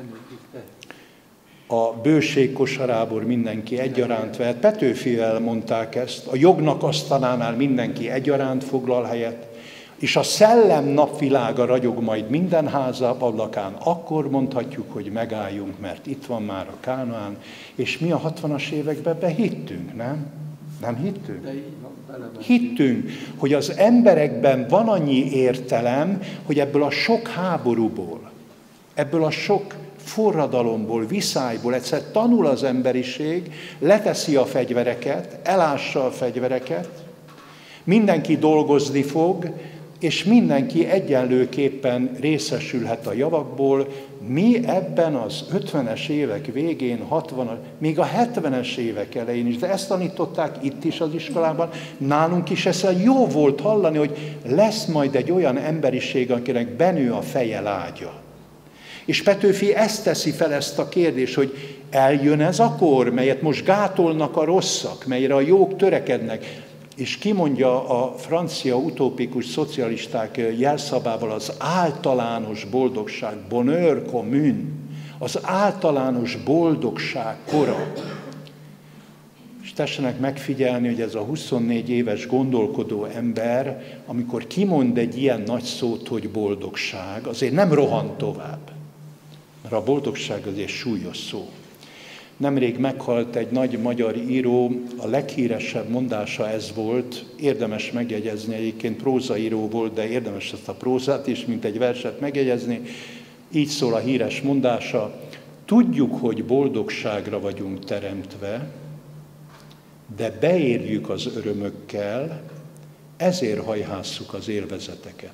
A bőség kosarából mindenki egyaránt vehet. Petőfivel mondták ezt. A jognak asztalánál mindenki egyaránt foglal helyet, és a szellem napvilága ragyog majd minden háza ablakán. Akkor mondhatjuk, hogy megálljunk, mert itt van már a Kánaán. És mi a 60-as években behittünk, nem? Nem hittünk? Hittünk, hogy az emberekben van annyi értelem, hogy ebből a sok háborúból, ebből a sok forradalomból, viszályból egyszer tanul az emberiség, leteszi a fegyvereket, elássa a fegyvereket, mindenki dolgozni fog, és mindenki egyenlőképpen részesülhet a javakból. Mi ebben az 50-es évek végén, 60-as, még a 70-es évek elején is, de ezt tanították itt is az iskolában, nálunk is ezt jó volt hallani, hogy lesz majd egy olyan emberiség, akinek benő a feje lágya. És Petőfi ezt teszi fel, ezt a kérdést, hogy eljön ez a kor, melyet most gátolnak a rosszak, melyre a jók törekednek, és kimondja a francia utópikus szocialisták jelszavával az általános boldogság, bonheur commun, az általános boldogság kora. És tessenek megfigyelni, hogy ez a 24 éves gondolkodó ember, amikor kimond egy ilyen nagy szót, hogy boldogság, azért nem rohan tovább. Mert a boldogság azért súlyos szó. Nemrég meghalt egy nagy magyar író, a leghíresebb mondása ez volt, érdemes megjegyezni, egyébként prózaíró volt, de érdemes ezt a prózát is, mint egy verset megjegyezni. Így szól a híres mondása: tudjuk, hogy boldogságra vagyunk teremtve, de beérjük az örömökkel, ezért hajhásszuk az élvezeteket.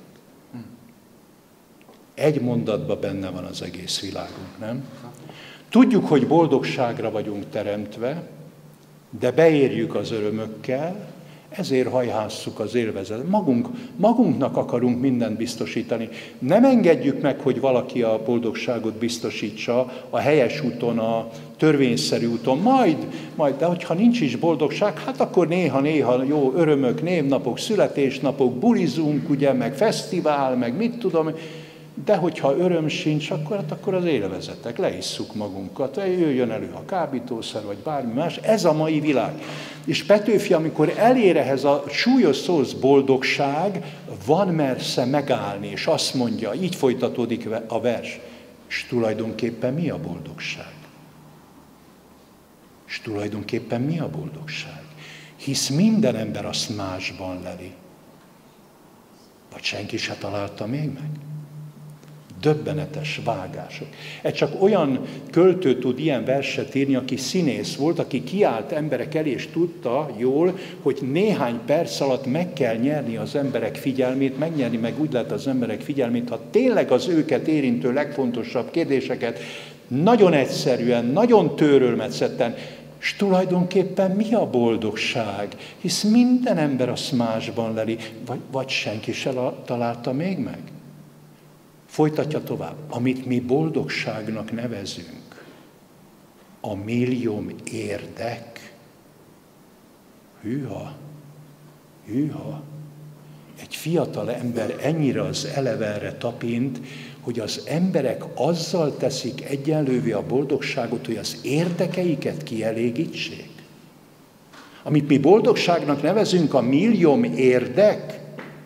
Egy mondatban benne van az egész világunk, nem? Tudjuk, hogy boldogságra vagyunk teremtve, de beérjük az örömökkel, ezért hajhásszuk az élvezetet. Magunknak akarunk mindent biztosítani. Nem engedjük meg, hogy valaki a boldogságot biztosítsa a helyes úton, a törvényszerű úton. Majd, de hogyha nincs is boldogság, hát akkor néha jó örömök, névnapok, születésnapok, bulizunk, ugye, meg fesztivál, meg mit tudom. De hogyha öröm sincs, akkor az élvezetek, leisszuk magunkat, jöjjön elő a kábítószer, vagy bármi más. Ez a mai világ. És Petőfi, amikor elér ehhez a súlyos szóhoz boldogság, van mersze megállni, és azt mondja, így folytatódik a vers, és tulajdonképpen mi a boldogság? És tulajdonképpen mi a boldogság? Hisz minden ember azt másban leli. Vagy senki se találta még meg? Döbbenetes vágások. Ez csak olyan költő tud ilyen verset írni, aki színész volt, aki kiállt emberek elé, és tudta jól, hogy néhány perc alatt meg kell nyerni az emberek figyelmét, megnyerni meg úgy lehet az emberek figyelmét, ha tényleg az őket érintő legfontosabb kérdéseket nagyon egyszerűen, nagyon törölmetszetten, és tulajdonképpen mi a boldogság? Hisz minden ember azt másban leli, vagy senki se találta még meg. Folytatja tovább. Amit mi boldogságnak nevezünk, a millióm érdek, hűha, egy fiatal ember ennyire az elevenre tapint, hogy az emberek azzal teszik egyenlővé a boldogságot, hogy az érdekeiket kielégítsék. Amit mi boldogságnak nevezünk, a millióm érdek,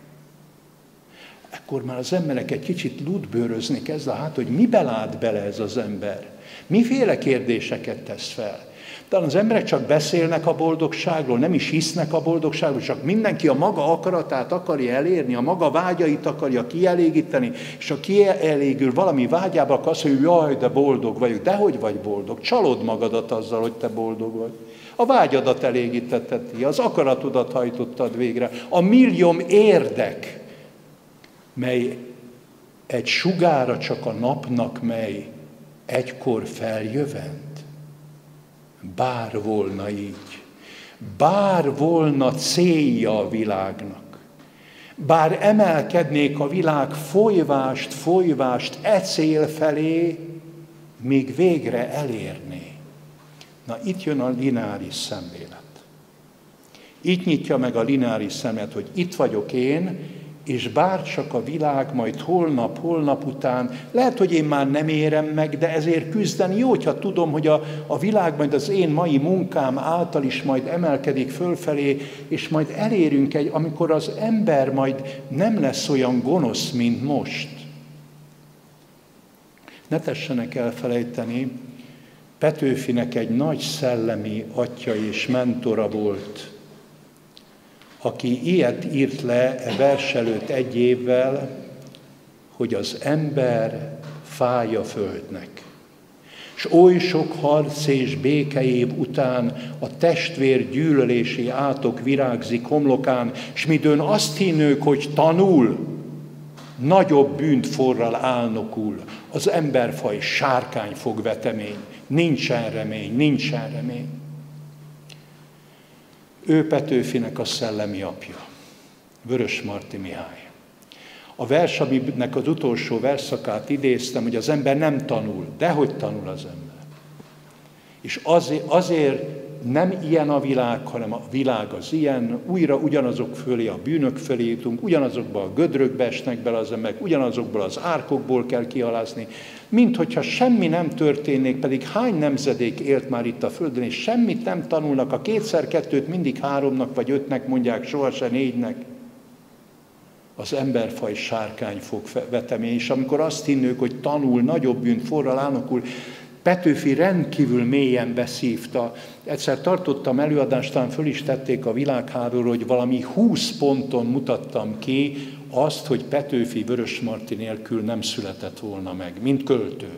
akkor már az emberek egy kicsit lúdbőrözni kezd, hát, hogy mibe lát bele ez az ember? Miféle kérdéseket tesz fel? Talán az emberek csak beszélnek a boldogságról, nem is hisznek a boldogságról, csak mindenki a maga akaratát akarja elérni, a maga vágyait akarja kielégíteni, és ha kielégül valami vágyába, akkor azt mondja, jaj, de boldog vagyok. De hogy vagy boldog? Csalod magadat azzal, hogy te boldog vagy. A vágyadat elégítetted ki, az akaratodat hajtottad végre. A millióm érdek, mely egy sugára csak a napnak, mely egykor feljövend. Bár volna így, bár volna célja a világnak, bár emelkednék a világ folyvást e cél felé, míg végre elérné. Na itt jön a lineáris szemlélet. Így nyitja meg a lineáris szemet, hogy itt vagyok én, és bárcsak a világ majd holnap után, lehet, hogy én már nem érem meg, de ezért küzdeni jó, hogyha tudom, hogy a világ majd az én mai munkám által is majd emelkedik fölfelé, és majd elérünk amikor az ember majd nem lesz olyan gonosz, mint most. Ne tessenek elfelejteni, Petőfinek egy nagy szellemi atya és mentora volt, aki ilyet írt le e vers előtt 1 évvel, hogy az ember fáj a földnek. S oly sok harc és békeév után a testvér gyűlölési átok virágzik homlokán, s midőn azt hinnők, hogy tanul, nagyobb bűnt forral álnokul. Az emberfaj sárkány fog vetemény, nincsen remény. Ő Petőfinek a szellemi apja, Vörösmarty Mihály. A vers, aminek az utolsó versszakát idéztem, hogy az ember nem tanul, dehogy tanul az ember. És azért nem ilyen a világ, hanem a világ az ilyen, újra ugyanazok fölé, a bűnök fölé jutunk, ugyanazokba a gödrökbe esnek bele az emberek, ugyanazokból az árkokból kell kihalászni, mint hogyha semmi nem történnék, pedig hány nemzedék élt már itt a Földön, és semmit nem tanulnak, a 2x2-t mindig 3-nak vagy 5-nek mondják, sohasem 4-nek. Az emberfaj sárkány fog vetemény, és amikor azt hinnők, hogy tanul, nagyobb bűnt forral álnokul, Petőfi rendkívül mélyen beszívta. Egyszer tartottam előadást, talán föl is tették a világháborúról, hogy valami 20 ponton mutattam ki azt, hogy Petőfi Vörösmarty nélkül nem született volna meg, mint költő.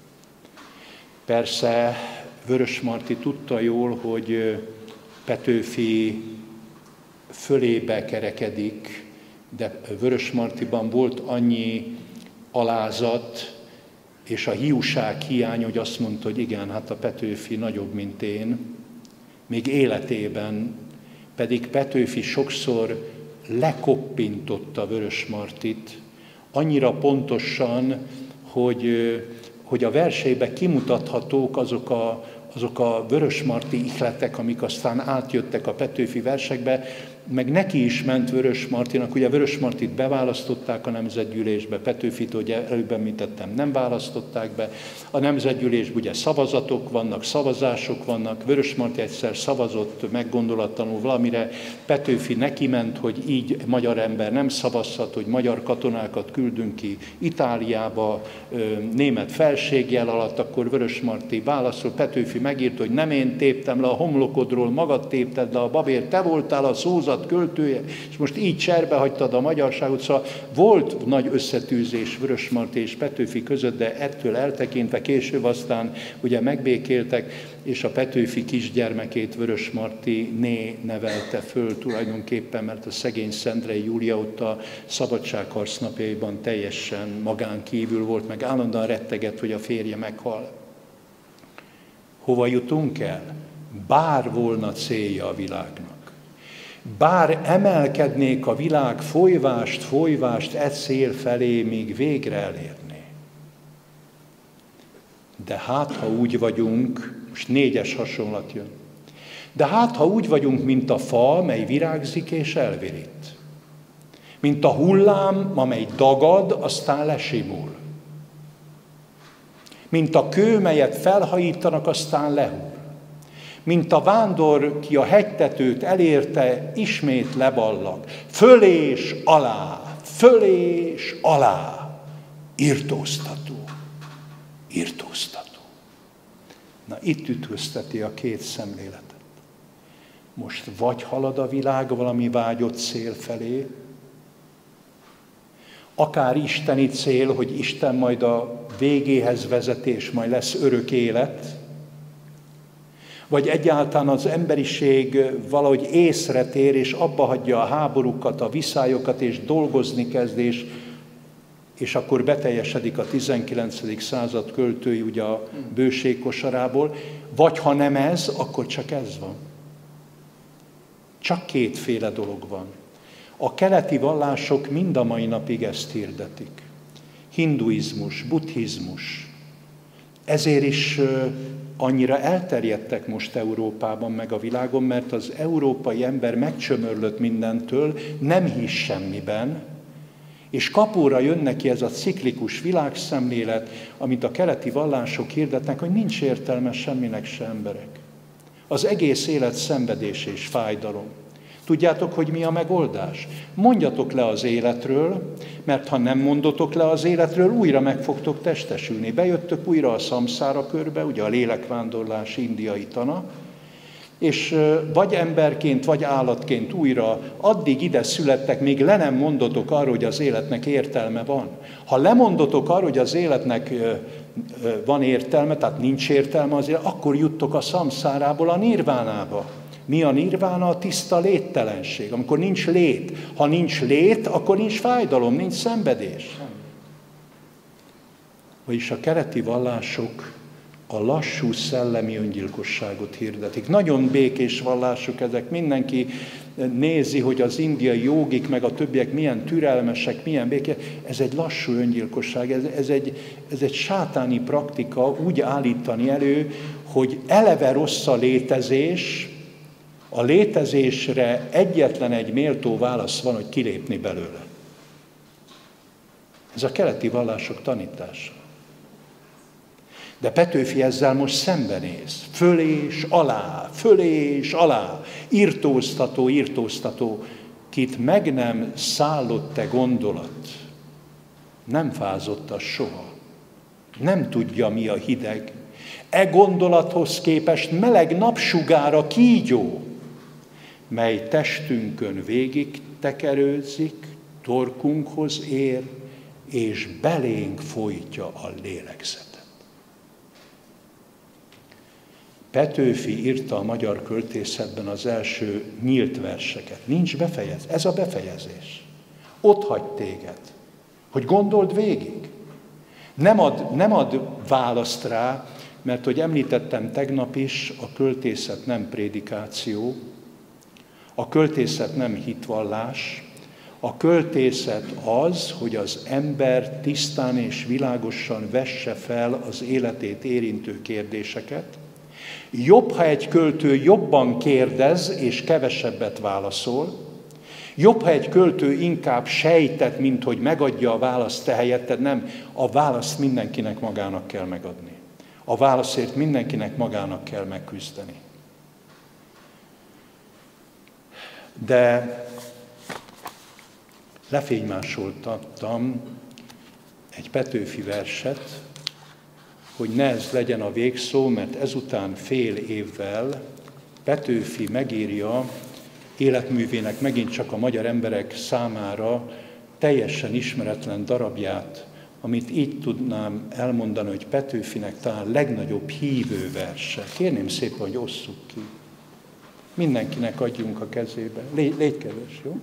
Persze Vörösmarty tudta jól, hogy Petőfi fölébe kerekedik, de Vörösmartyban volt annyi alázat, és a hiúság hiány, hogy azt mondta, hogy igen, hát a Petőfi nagyobb, mint én, még életében, pedig Petőfi sokszor lekoppintotta Vörösmartyt, annyira pontosan, hogy a verseiben kimutathatók azok a Vörösmarty ihletek, amik aztán átjöttek a Petőfi versekbe, meg neki is ment Vörösmartynak, ugye Vörösmartyt beválasztották a nemzetgyűlésbe, Petőfit, ugye előbb említettem, nem választották be. A nemzetgyűlésben ugye szavazatok vannak, szavazások vannak, Vörösmarty egyszer szavazott meggondolatlanul valamire, Petőfi neki ment, hogy így magyar ember nem szavazhat, hogy magyar katonákat küldünk ki Itáliába, német felségjel alatt, akkor Vörösmarty válaszol, Petőfi megírta, hogy nem én téptem le a homlokodról, magad tépted le a babért, te voltál a szózat költője, és most így cserbe hagytad a magyarságot. Szóval volt nagy összetűzés Vörösmarty és Petőfi között, de ettől eltekintve később aztán ugye megbékéltek, és a Petőfi kisgyermekét Vörösmartyné nevelte föl tulajdonképpen, mert a szegény Szendrei Júlia ott a szabadságharc napjaiban teljesen magán kívül volt, meg állandóan rettegett, hogy a férje meghal. Hova jutunk el? Bár volna célja a világnak. Bár emelkednék a világ folyvást e cél felé, míg végre elérné. De hát, ha úgy vagyunk, most 4-es hasonlat jön, de hát, ha úgy vagyunk, mint a fa, mely virágzik és elvirít. Mint a hullám, amely dagad, aztán lesimul. Mint a kő, melyet felhajítanak, aztán lehull. Mint a vándor, ki a hegytetőt elérte, ismét leballag. Föl és alá, irtóztató. Na, itt ütközteti a két szemléletet. Most vagy halad a világ valami vágyott cél felé, akár isteni cél, hogy Isten majd a végéhez vezet, és majd lesz örök élet, vagy egyáltalán az emberiség valahogy észre tér, és abba hagyja a háborúkat, a viszályokat, és dolgozni kezd, és akkor beteljesedik a 19. század költői ugye a bőség kosarából, vagy ha nem ez, akkor csak ez van. Csak kétféle dolog van. A keleti vallások mind a mai napig ezt hirdetik. Hinduizmus, buddhizmus. Ezért is annyira elterjedtek most Európában, meg a világon, mert az európai ember megcsömörlött mindentől, nem hisz semmiben, és kapóra jön neki ez a ciklikus világszemlélet, amit a keleti vallások hirdetnek, hogy nincs értelme semminek se, emberek. Az egész élet szenvedés és fájdalom. Tudjátok, hogy mi a megoldás? Mondjatok le az életről, mert ha nem mondotok le az életről, újra meg fogtok testesülni. Bejöttök újra a szamszára körbe, ugye a lélekvándorlás indiai tana, és vagy emberként, vagy állatként újra addig ide születtek, míg le nem mondotok arról, hogy az életnek értelme van. Ha lemondotok arról, hogy az életnek van értelme, tehát nincs értelme az élet, akkor juttok a szamszárából a nirvánába. Mi a nirvána? A tiszta léttelenség, amikor nincs lét. Ha nincs lét, akkor nincs fájdalom, nincs szenvedés. Vagyis a keleti vallások a lassú szellemi öngyilkosságot hirdetik. Nagyon békés vallások ezek, mindenki nézi, hogy az indiai jógik, meg a többiek milyen türelmesek, milyen békés. Ez egy lassú öngyilkosság, ez egy sátáni praktika úgy állítani elő, hogy eleve rossz a létezés, a létezésre egyetlen egy méltó válasz van, hogy kilépni belőle. Ez a keleti vallások tanítása. De Petőfi ezzel most szembenéz. Fölé és alá. Irtóztató. Kit meg nem szállott te gondolat, nem fázott az soha. Nem tudja, mi a hideg. E gondolathoz képest meleg napsugára kígyó, mely testünkön végig tekerőzik, torkunkhoz ér, és belénk folytja a lélegzetet. Petőfi írta a magyar költészetben az első nyílt verseket. Nincs befejezés. Ez a befejezés. Ott hagy téged, hogy gondold végig. Nem ad választ rá, mert, hogy említettem tegnap is, a költészet nem prédikáció, a költészet nem hitvallás, a költészet az, hogy az ember tisztán és világosan vesse fel az életét érintő kérdéseket. Jobb, ha egy költő jobban kérdez és kevesebbet válaszol. Jobb, ha egy költő inkább sejtet, mint hogy megadja a választ te helyetted. Nem, a választ mindenkinek magának kell megadni. A válaszért mindenkinek magának kell megküzdeni. De lefénymásoltattam egy Petőfi verset, hogy ne ez legyen a végszó, mert ezután fél évvel Petőfi megírja életművének megint csak a magyar emberek számára teljesen ismeretlen darabját, amit így tudnám elmondani, hogy Petőfinek talán legnagyobb hívő verse. Kérném szépen, hogy osszuk ki. Mindenkinek adjunk a kezébe. Légy kedves, jó?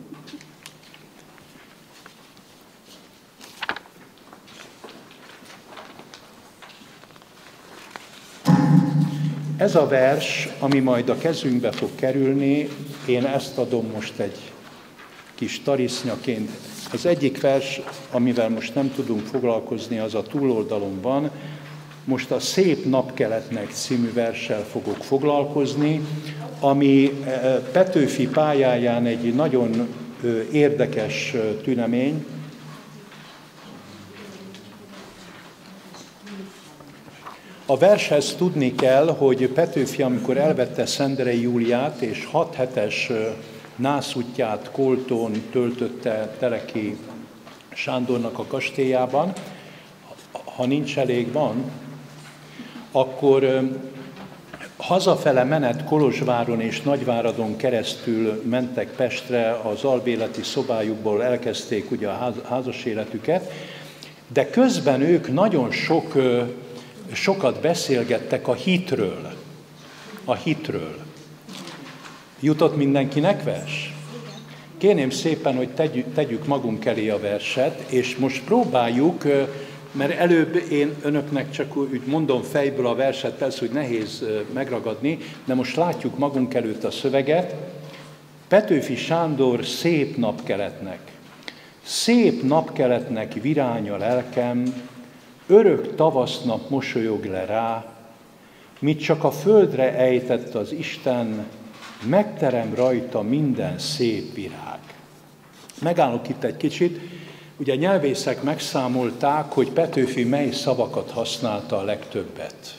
Ez a vers, ami majd a kezünkbe fog kerülni, én ezt adom most egy kis tarisznyaként. Az egyik vers, amivel most nem tudunk foglalkozni, az a túloldalon van. Most a Szép napkeletnek című verssel fogok foglalkozni, ami Petőfi pályáján egy nagyon érdekes tünemény. A vershez tudni kell, hogy Petőfi, amikor elvette Szenderei Júliát, és 6 hetes nászútját Koltón töltötte Teleki Sándornak a kastélyában, ha nincs elég van, akkor hazafele menet Kolozsváron és Nagyváradon keresztül mentek Pestre, az albéleti szobájukból elkezdték ugye a házas életüket, de közben ők nagyon sokat beszélgettek a hitről. A hitről. Jutott mindenkinek vers? Kérném szépen, hogy tegyük magunk elé a verset, és most próbáljuk, mert előbb én önöknek csak úgy mondom fejből a verset, persze, hogy nehéz megragadni, de most látjuk magunk előtt a szöveget. Petőfi Sándor Szép napkeletnek. Szép napkeletnek viránya lelkem, örök tavasznap mosolyog le rá, mit csak a földre ejtett az Isten, megterem rajta minden szép virág. Megállok itt egy kicsit, ugye nyelvészek megszámolták, hogy Petőfi mely szavakat használta a legtöbbet.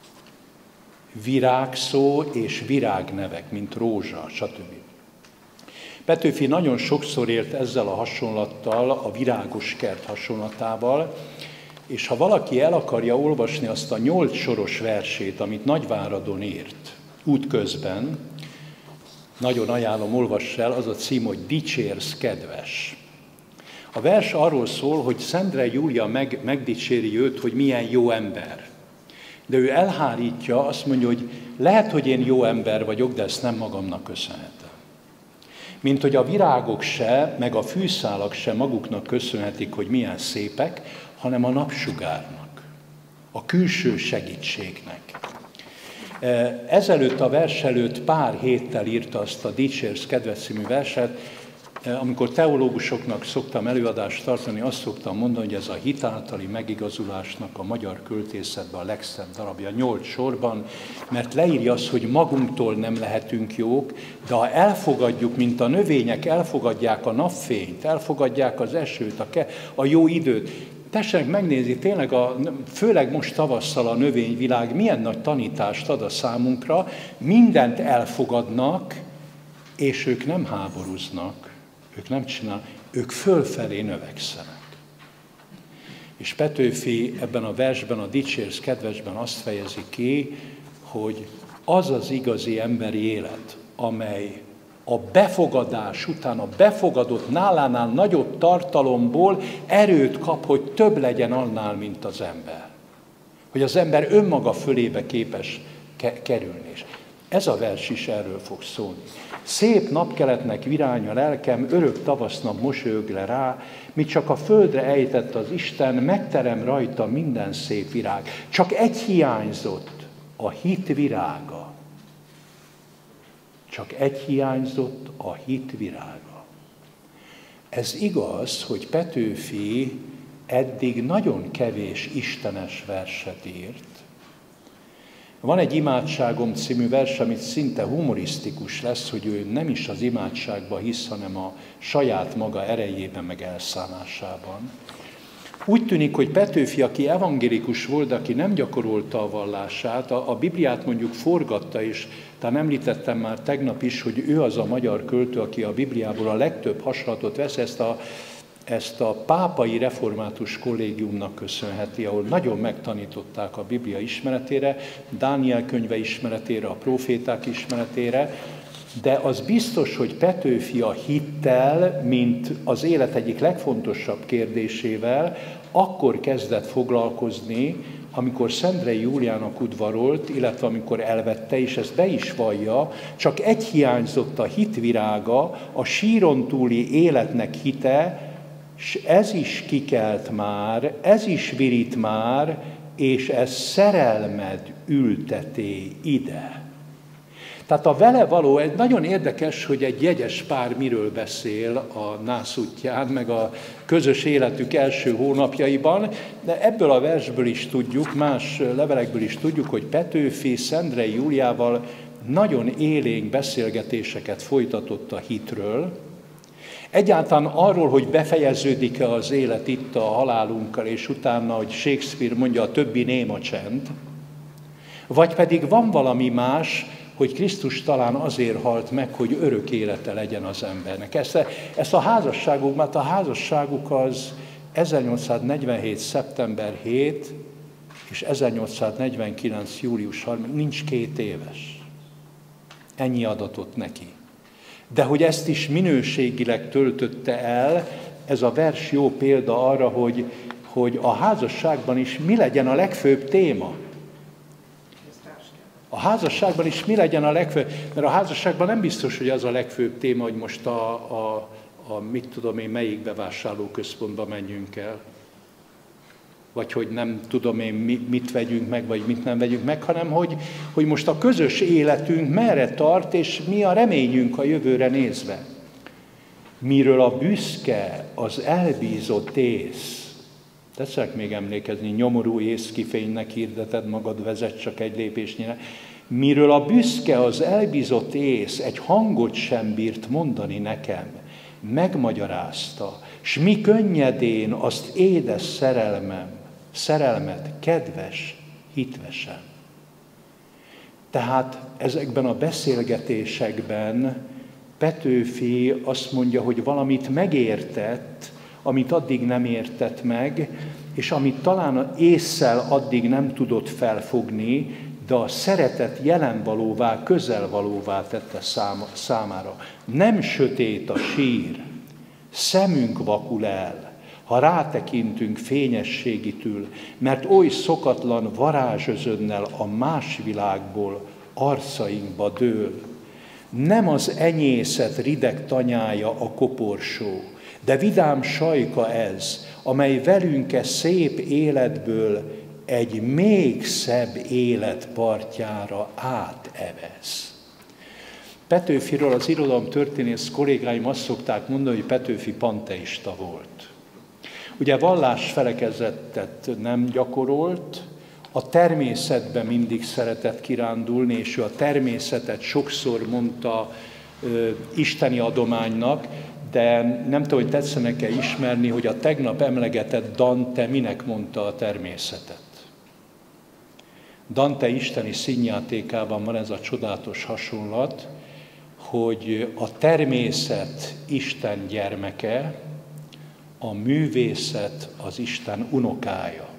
Virágszó és virágnevek, mint rózsa, stb. Petőfi nagyon sokszor élt ezzel a hasonlattal, a virágos kert hasonlatával, és ha valaki el akarja olvasni azt a 8 soros versét, amit Nagyváradon írt útközben, nagyon ajánlom, olvass el, az a cím, hogy Dicsérsz, kedves. A vers arról szól, hogy Szendre Júlia megdicséri őt, hogy milyen jó ember. De ő elhárítja, azt mondja, hogy lehet, hogy én jó ember vagyok, de ezt nem magamnak köszönhetem. Mint hogy a virágok se, meg a fűszálak se maguknak köszönhetik, hogy milyen szépek, hanem a napsugárnak, a külső segítségnek. Ezelőtt a vers előtt pár héttel írta azt a Dicsérsz, kedves című verset. Amikor teológusoknak szoktam előadást tartani, azt szoktam mondani, hogy ez a hit általi megigazulásnak a magyar költészetben a legszebb darabja 8 sorban, mert leírja azt, hogy magunktól nem lehetünk jók, de ha elfogadjuk, mint a növények elfogadják a napfényt, elfogadják az esőt, a jó időt, tessenek megnézni, tényleg főleg most tavasszal a növényvilág milyen nagy tanítást ad a számunkra, mindent elfogadnak, és ők nem háborúznak, ők nem csinálnak, ők fölfelé növekszenek. És Petőfi ebben a versben, a Dicsérsz, kedvesben azt fejezi ki, hogy az az igazi emberi élet, amely a befogadás után, a befogadott nálánál nagyobb tartalomból erőt kap, hogy több legyen annál, mint az ember. Hogy az ember önmaga fölébe képes kerülni. És ez a vers is erről fog szólni. Szép napkeletnek virány a lelkem, örök tavasznap mosolyog le rá, mit csak a földre ejtett az Isten, megterem rajta minden szép virág. Csak egy hiányzott, a hit virága. Csak egy hiányzott, a hit virága. Ez igaz, hogy Petőfi eddig nagyon kevés istenes verset írt. Van egy Imádságom című vers, amit szinte humorisztikus lesz, hogy ő nem is az imádságba hisz, hanem a saját maga erejében meg elszánásában. Úgy tűnik, hogy Petőfi, aki evangélikus volt, aki nem gyakorolta a vallását, a Bibliát mondjuk forgatta, és talán említettem már tegnap is, hogy ő az a magyar költő, aki a Bibliából a legtöbb hasonlatot vesz, ezt a pápai református kollégiumnak köszönheti, ahol nagyon megtanították a Biblia ismeretére, Dániel könyve ismeretére, a próféták ismeretére, de az biztos, hogy Petőfi a hittel, mint az élet egyik legfontosabb kérdésével, akkor kezdett foglalkozni, amikor Szendrei Júliának udvarolt, illetve amikor elvette, és ezt be is vallja, csak egy hiányzott, a hitvirága, a síron túli életnek hite, s ez is kikelt már, ez is virít már, és ez szerelmed ülteté ide. Tehát a vele való, ez nagyon érdekes, hogy egy jegyes pár miről beszél a nász útján, meg a közös életük első hónapjaiban, de ebből a versből is tudjuk, más levelekből is tudjuk, hogy Petőfi Szendrei Júliával nagyon élénk beszélgetéseket folytatott a hitről, egyáltalán arról, hogy befejeződik-e az élet itt a halálunkkal, és utána, hogy Shakespeare mondja, a többi néma csend, vagy pedig van valami más, hogy Krisztus talán azért halt meg, hogy örök élete legyen az embernek. Ezt a házasságuk az 1847. szeptember 7 és 1849. július 30, nincs 2 éves. Ennyi adatot neki. De hogy ezt is minőségileg töltötte el, ez a vers jó példa arra, hogy a házasságban is mi legyen a legfőbb téma. A házasságban is mi legyen a legfőbb, mert a házasságban nem biztos, hogy az a legfőbb téma, hogy most a mit tudom én, melyik bevásárlóközpontba menjünk el. Vagy hogy nem tudom én, mit vegyünk meg, vagy mit nem vegyünk meg, hanem hogy most a közös életünk merre tart, és mi a reményünk a jövőre nézve. Miről a büszke, az elbízott ész, Tetszik még emlékezni, nyomorú észkifénynek hirdeted magad, vezet csak egy lépésnyire. Miről a büszke, az elbízott ész egy hangot sem bírt mondani nekem, megmagyarázta, s mi könnyedén azt édes szerelmet, kedves, hitvesen. Tehát ezekben a beszélgetésekben Petőfi azt mondja, hogy valamit megértett, amit addig nem értett meg, és amit talán ésszel addig nem tudott felfogni, de a szeretet jelenvalóvá, közelvalóvá tette számára. Nem sötét a sír, szemünk vakul el, ha rátekintünk fényességitül, mert oly szokatlan varázsözönnel a más világból arcainkba dől. Nem az enyészet rideg tanyája a koporsó, de vidám sajka ez, amely velünk szép életből egy még szebb élet partjára átevez. Petőfiről az irodalomtörténész kollégáim azt szokták mondani, hogy Petőfi panteista volt. Ugye vallásfelekezetet nem gyakorolt, a természetben mindig szeretett kirándulni, és ő a természetet sokszor mondta isteni adománynak, de nem tudom, hogy tetszenek-e ismerni, hogy a tegnap emlegetett Dante minek mondta a természetet. Dante isteni színjátékában van ez a csodálatos hasonlat, hogy a természet Isten gyermeke, a művészet az Isten unokája.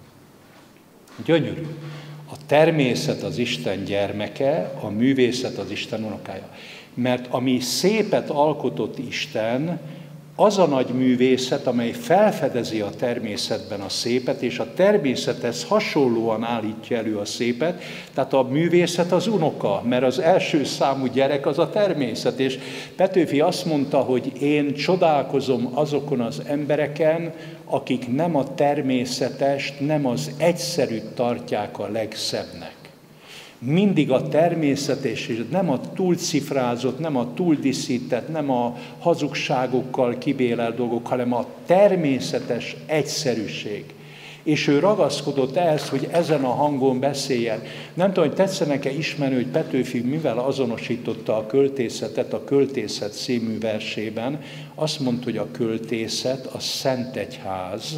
Gyönyörű. A természet az Isten gyermeke, a művészet az Isten unokája. Mert ami szépet alkotott Isten, az a nagy művészet, amely felfedezi a természetben a szépet, és a természethez hasonlóan állítja elő a szépet, tehát a művészet az unoka, mert az első számú gyerek az a természet. És Petőfi azt mondta, hogy én csodálkozom azokon az embereken, akik nem a természetest, nem az egyszerűt tartják a legszebbnek. Mindig a természetes, és nem a túlcifrázott, nem a túldiszített, nem a hazugságokkal kibélelt dolgok, hanem a természetes egyszerűség. És ő ragaszkodott ehhez, hogy ezen a hangon beszéljen. Nem tudom, hogy tetszenek-e ismerni, hogy Petőfi mivel azonosította a költészetet a Költészet című versében. Azt mondta, hogy a költészet a Szentegyház,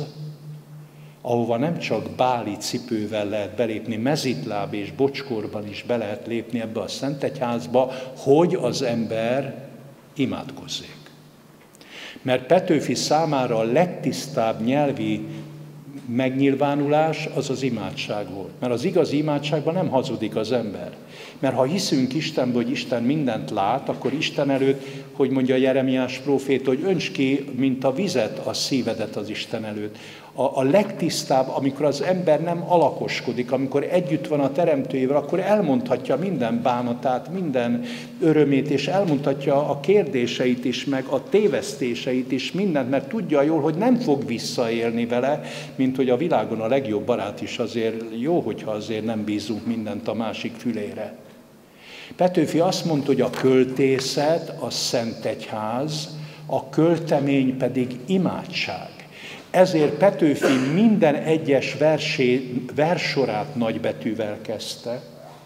ahova nem csak báli cipővel lehet belépni, mezitláb és bocskorban is be lehet lépni ebbe a Szentegyházba, hogy az ember imádkozzék. Mert Petőfi számára a legtisztább nyelvi megnyilvánulás az az imádság volt. Mert az igazi imádságban nem hazudik az ember. Mert ha hiszünk Istenbe, hogy Isten mindent lát, akkor Isten előtt, hogy mondja Jeremiás próféta, hogy önts ki, mint a vizet, a szívedet az Isten előtt. A legtisztább, amikor az ember nem alakoskodik, amikor együtt van a Teremtőjével, akkor elmondhatja minden bánatát, minden örömét, és elmondhatja a kérdéseit is, meg a tévesztéseit is, mindent, mert tudja jól, hogy nem fog visszaélni vele, mint hogy a világon a legjobb barát is azért jó, hogyha azért nem bízunk mindent a másik fülére. Petőfi azt mondta, hogy a költészet a Szentegyház, a költemény pedig imádság. Ezért Petőfi minden egyes verssorát nagybetűvel kezdte,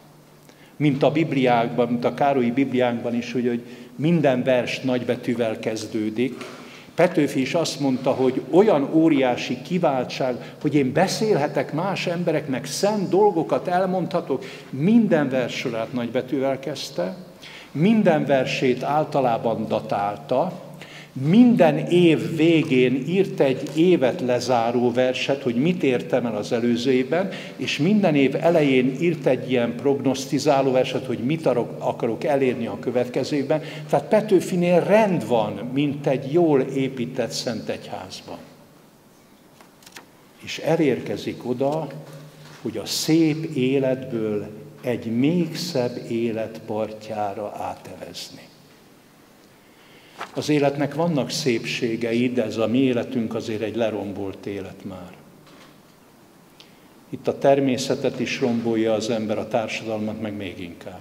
mint a Bibliákban, mint a Károlyi Bibliánkban is, hogy minden vers nagybetűvel kezdődik. Petőfi is azt mondta, hogy olyan óriási kiváltság, hogy én beszélhetek más embereknek, szent dolgokat elmondhatok, minden verssorát nagybetűvel kezdte, minden versét általában datálta, minden év végén írt egy évet lezáró verset, hogy mit értem el az előző évben, és minden év elején írt egy ilyen prognosztizáló verset, hogy mit akarok elérni a következő évben. Tehát Petőfinél rend van, mint egy jól épített Szentegyházban. És elérkezik oda, hogy a szép életből egy még szebb élet partjára átevezni. Az életnek vannak szépségei, de ez a mi életünk azért egy lerombolt élet már. Itt a természetet is rombolja az ember, a társadalmat meg még inkább.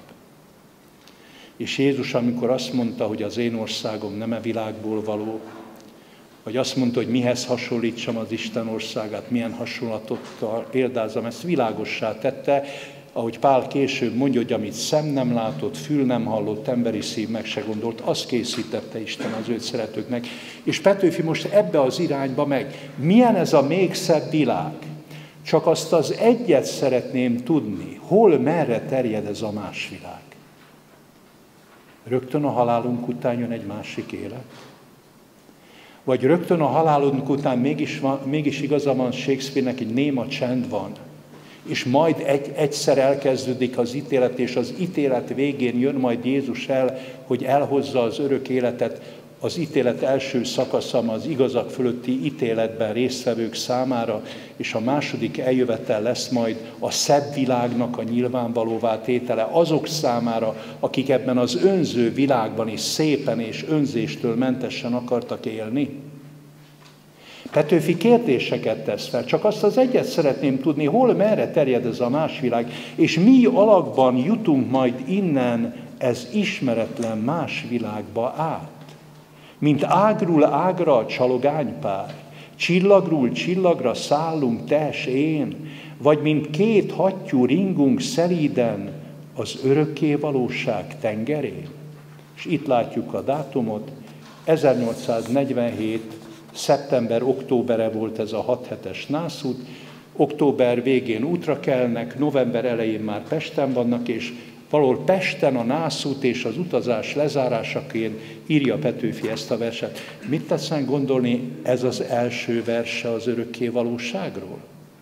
És Jézus, amikor azt mondta, hogy az én országom nem e világból való, Vagy azt mondta, hogy mihez hasonlítsam az Isten országát, milyen hasonlatottal példázzam, ezt világossá tette, ahogy Pál később mondja, hogy amit szem nem látott, fül nem hallott, emberi szív meg se gondolt, azt készítette Isten az őt szeretőknek. És Petőfi most ebbe az irányba megy. Milyen ez a még szebb világ? Csak azt az egyet szeretném tudni, hol, merre terjed ez a más világ. Rögtön a halálunk után jön egy másik élet? Vagy rögtön a halálunk után mégis igaza van Shakespeare-nek, egy néma csend van, és majd egyszer elkezdődik az ítélet, és az ítélet végén jön majd Jézus el, hogy elhozza az örök életet, az ítélet első szakasza az igazak fölötti ítéletben résztvevők számára, és a második eljövetel lesz majd a szebb világnak a nyilvánvalóvá tétele azok számára, akik ebben az önző világban is szépen és önzéstől mentesen akartak élni. Petőfi kérdéseket tesz fel, csak azt az egyet szeretném tudni, hol, merre terjed ez a más világ, és mi alakban jutunk majd innen ez ismeretlen más világba át. Mint ágról ágra a csalogánypár, csillagról csillagra szállunk te s én, vagy mint két hattyú ringunk szelíden az örökké valóság tengerén. És itt látjuk a dátumot, 1847. szeptember-októbere volt ez a 6 hetes nászút, október végén útra kelnek, november elején már Pesten vannak, és valahol Pesten a nászút és az utazás lezárásaként írja Petőfi ezt a verset. Mit tetszen gondolni, ez az első verse az örökké valóságról?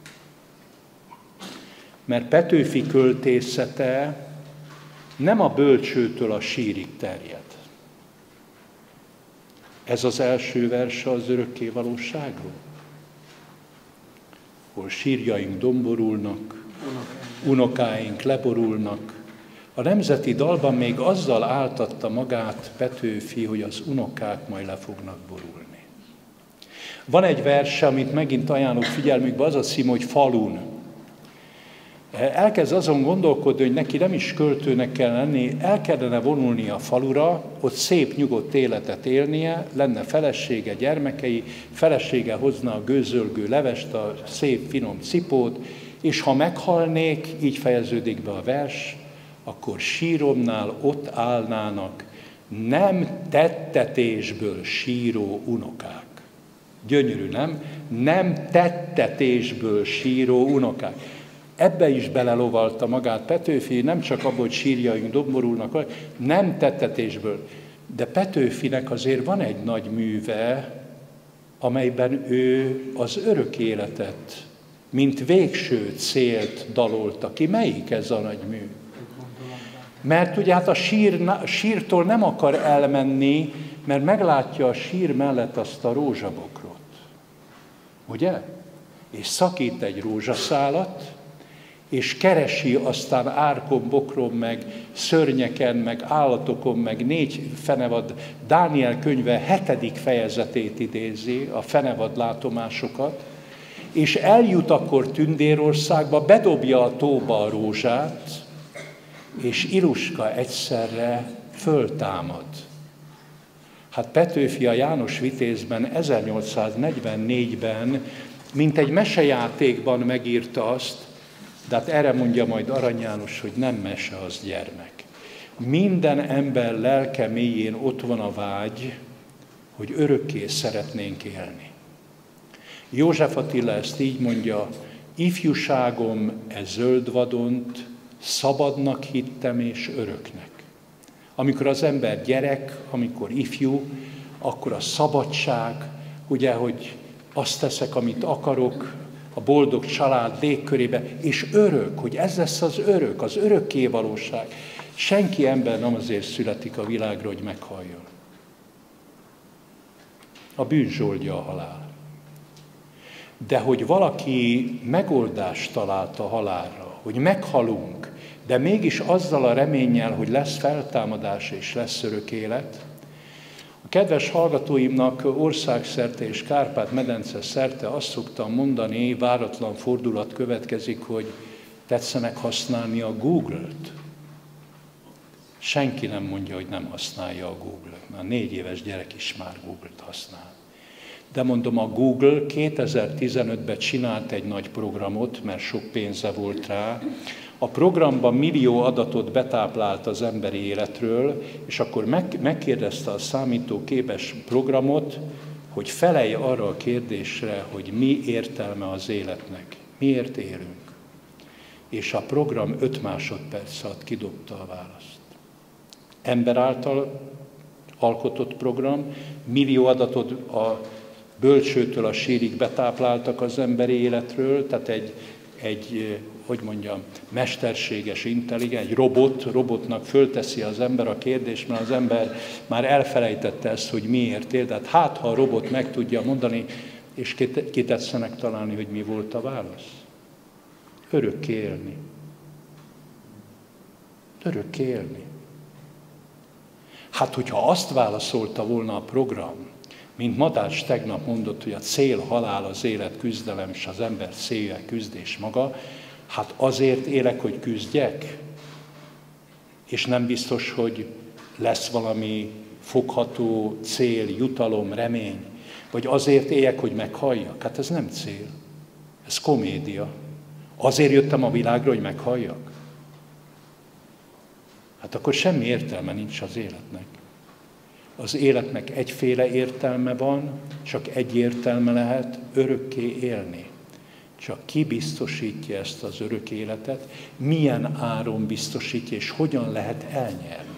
Mert Petőfi költészete nem a bölcsőtől a sírig terjed. Ez az első verse az örökké valóságról, hol sírjaink domborulnak, unokáink leborulnak. A nemzeti dalban még azzal áltatta magát Petőfi, hogy az unokák majd le fognak borulni. Van egy verse, amit megint ajánlok figyelmükbe, az a cím, hogy Falun. Elkezd azon gondolkodni, hogy neki nem is költőnek kell lenni, el kellene vonulni a falura, ott szép, nyugodt életet élnie, lenne felesége, gyermekei, felesége hozna a gőzölgő levest, a szép, finom cipót, és ha meghalnék, így fejeződik be a vers, akkor síromnál ott állnának nem tettetésből síró unokák. Gyönyörű, nem? Nem tettetésből síró unokák. Ebbe is belelovalta magát Petőfi, nem csak abban, hogy sírjaink domborulnak, nem tettetésből. De Petőfinek azért van egy nagy műve, amelyben ő az örök életet, mint végső célt dalolta ki. Melyik ez a nagy mű? Mert ugye hát a sírtól nem akar elmenni, mert meglátja a sír mellett azt a rózsabokrot. Ugye? És szakít egy rózsaszálat, és keresi aztán árkon, bokron, meg szörnyeken, meg állatokon, meg 4 fenevad, Dániel könyve 7. fejezetét idézi, a fenevad látomásokat, és eljut akkor Tündérországba, bedobja a tóba a rózsát, és Iluska egyszerre föltámad. Hát Petőfi a János Vitézben 1844-ben, mint egy mesejátékban megírta azt, de hát erre mondja majd Arany János, hogy nem mese, az gyermek. Minden ember lelke mélyén ott van a vágy, hogy örökké szeretnénk élni. József Attila ezt így mondja, ifjúságom e zöld vadont, szabadnak hittem és öröknek. Amikor az ember gyerek, amikor ifjú, akkor a szabadság, ugye, hogy azt teszek, amit akarok, a boldog család légkörébe, és örök, hogy ez lesz az örökké valóság. Senki ember nem azért születik a világra, hogy meghaljon. A bűn zsoldja a halál. De hogy valaki megoldást talált a halálra, hogy meghalunk, de mégis azzal a reménnyel, hogy lesz feltámadás és lesz örök élet. A kedves hallgatóimnak országszerte és Kárpát-medence szerte azt szoktam mondani, váratlan fordulat következik, hogy tetszenek használni a Google-t. Senki nem mondja, hogy nem használja a Google-t. Már 4 éves gyerek is már Google-t használ. De mondom, a Google 2015-ben csinált egy nagy programot, mert sok pénze volt rá. A programban millió adatot betáplált az emberi életről, és akkor megkérdezte a számítógépes programot, hogy felelj arra a kérdésre, hogy mi értelme az életnek, miért élünk. És a program 5 másodperc alatt kidobta a választ. Ember által alkotott program, millió adatot a bölcsőtől a sírig betápláltak az emberi életről, tehát egy mesterséges, intelligens, egy robotnak fölteszi az ember a kérdést, mert az ember már elfelejtette ezt, hogy miért él. Tehát ha a robot meg tudja mondani, és ki tetszenek találni, hogy mi volt a válasz? Örökké élni. Örökké élni. Hát, hogyha azt válaszolta volna a program, mint Madács tegnap mondott, hogy a cél halál, az élet küzdelem, és az ember célja küzdés maga, hát azért élek, hogy küzdjek, és nem biztos, hogy lesz valami fogható cél, jutalom, remény, vagy azért éljek, hogy meghalljak. Hát ez nem cél, ez komédia. Azért jöttem a világra, hogy meghalljak? Hát akkor semmi értelme nincs az életnek. Az életnek egyféle értelme van, csak egy értelme lehet, örökké élni. Csak ki biztosítja ezt az örök életet, milyen áron biztosítja, és hogyan lehet elnyerni.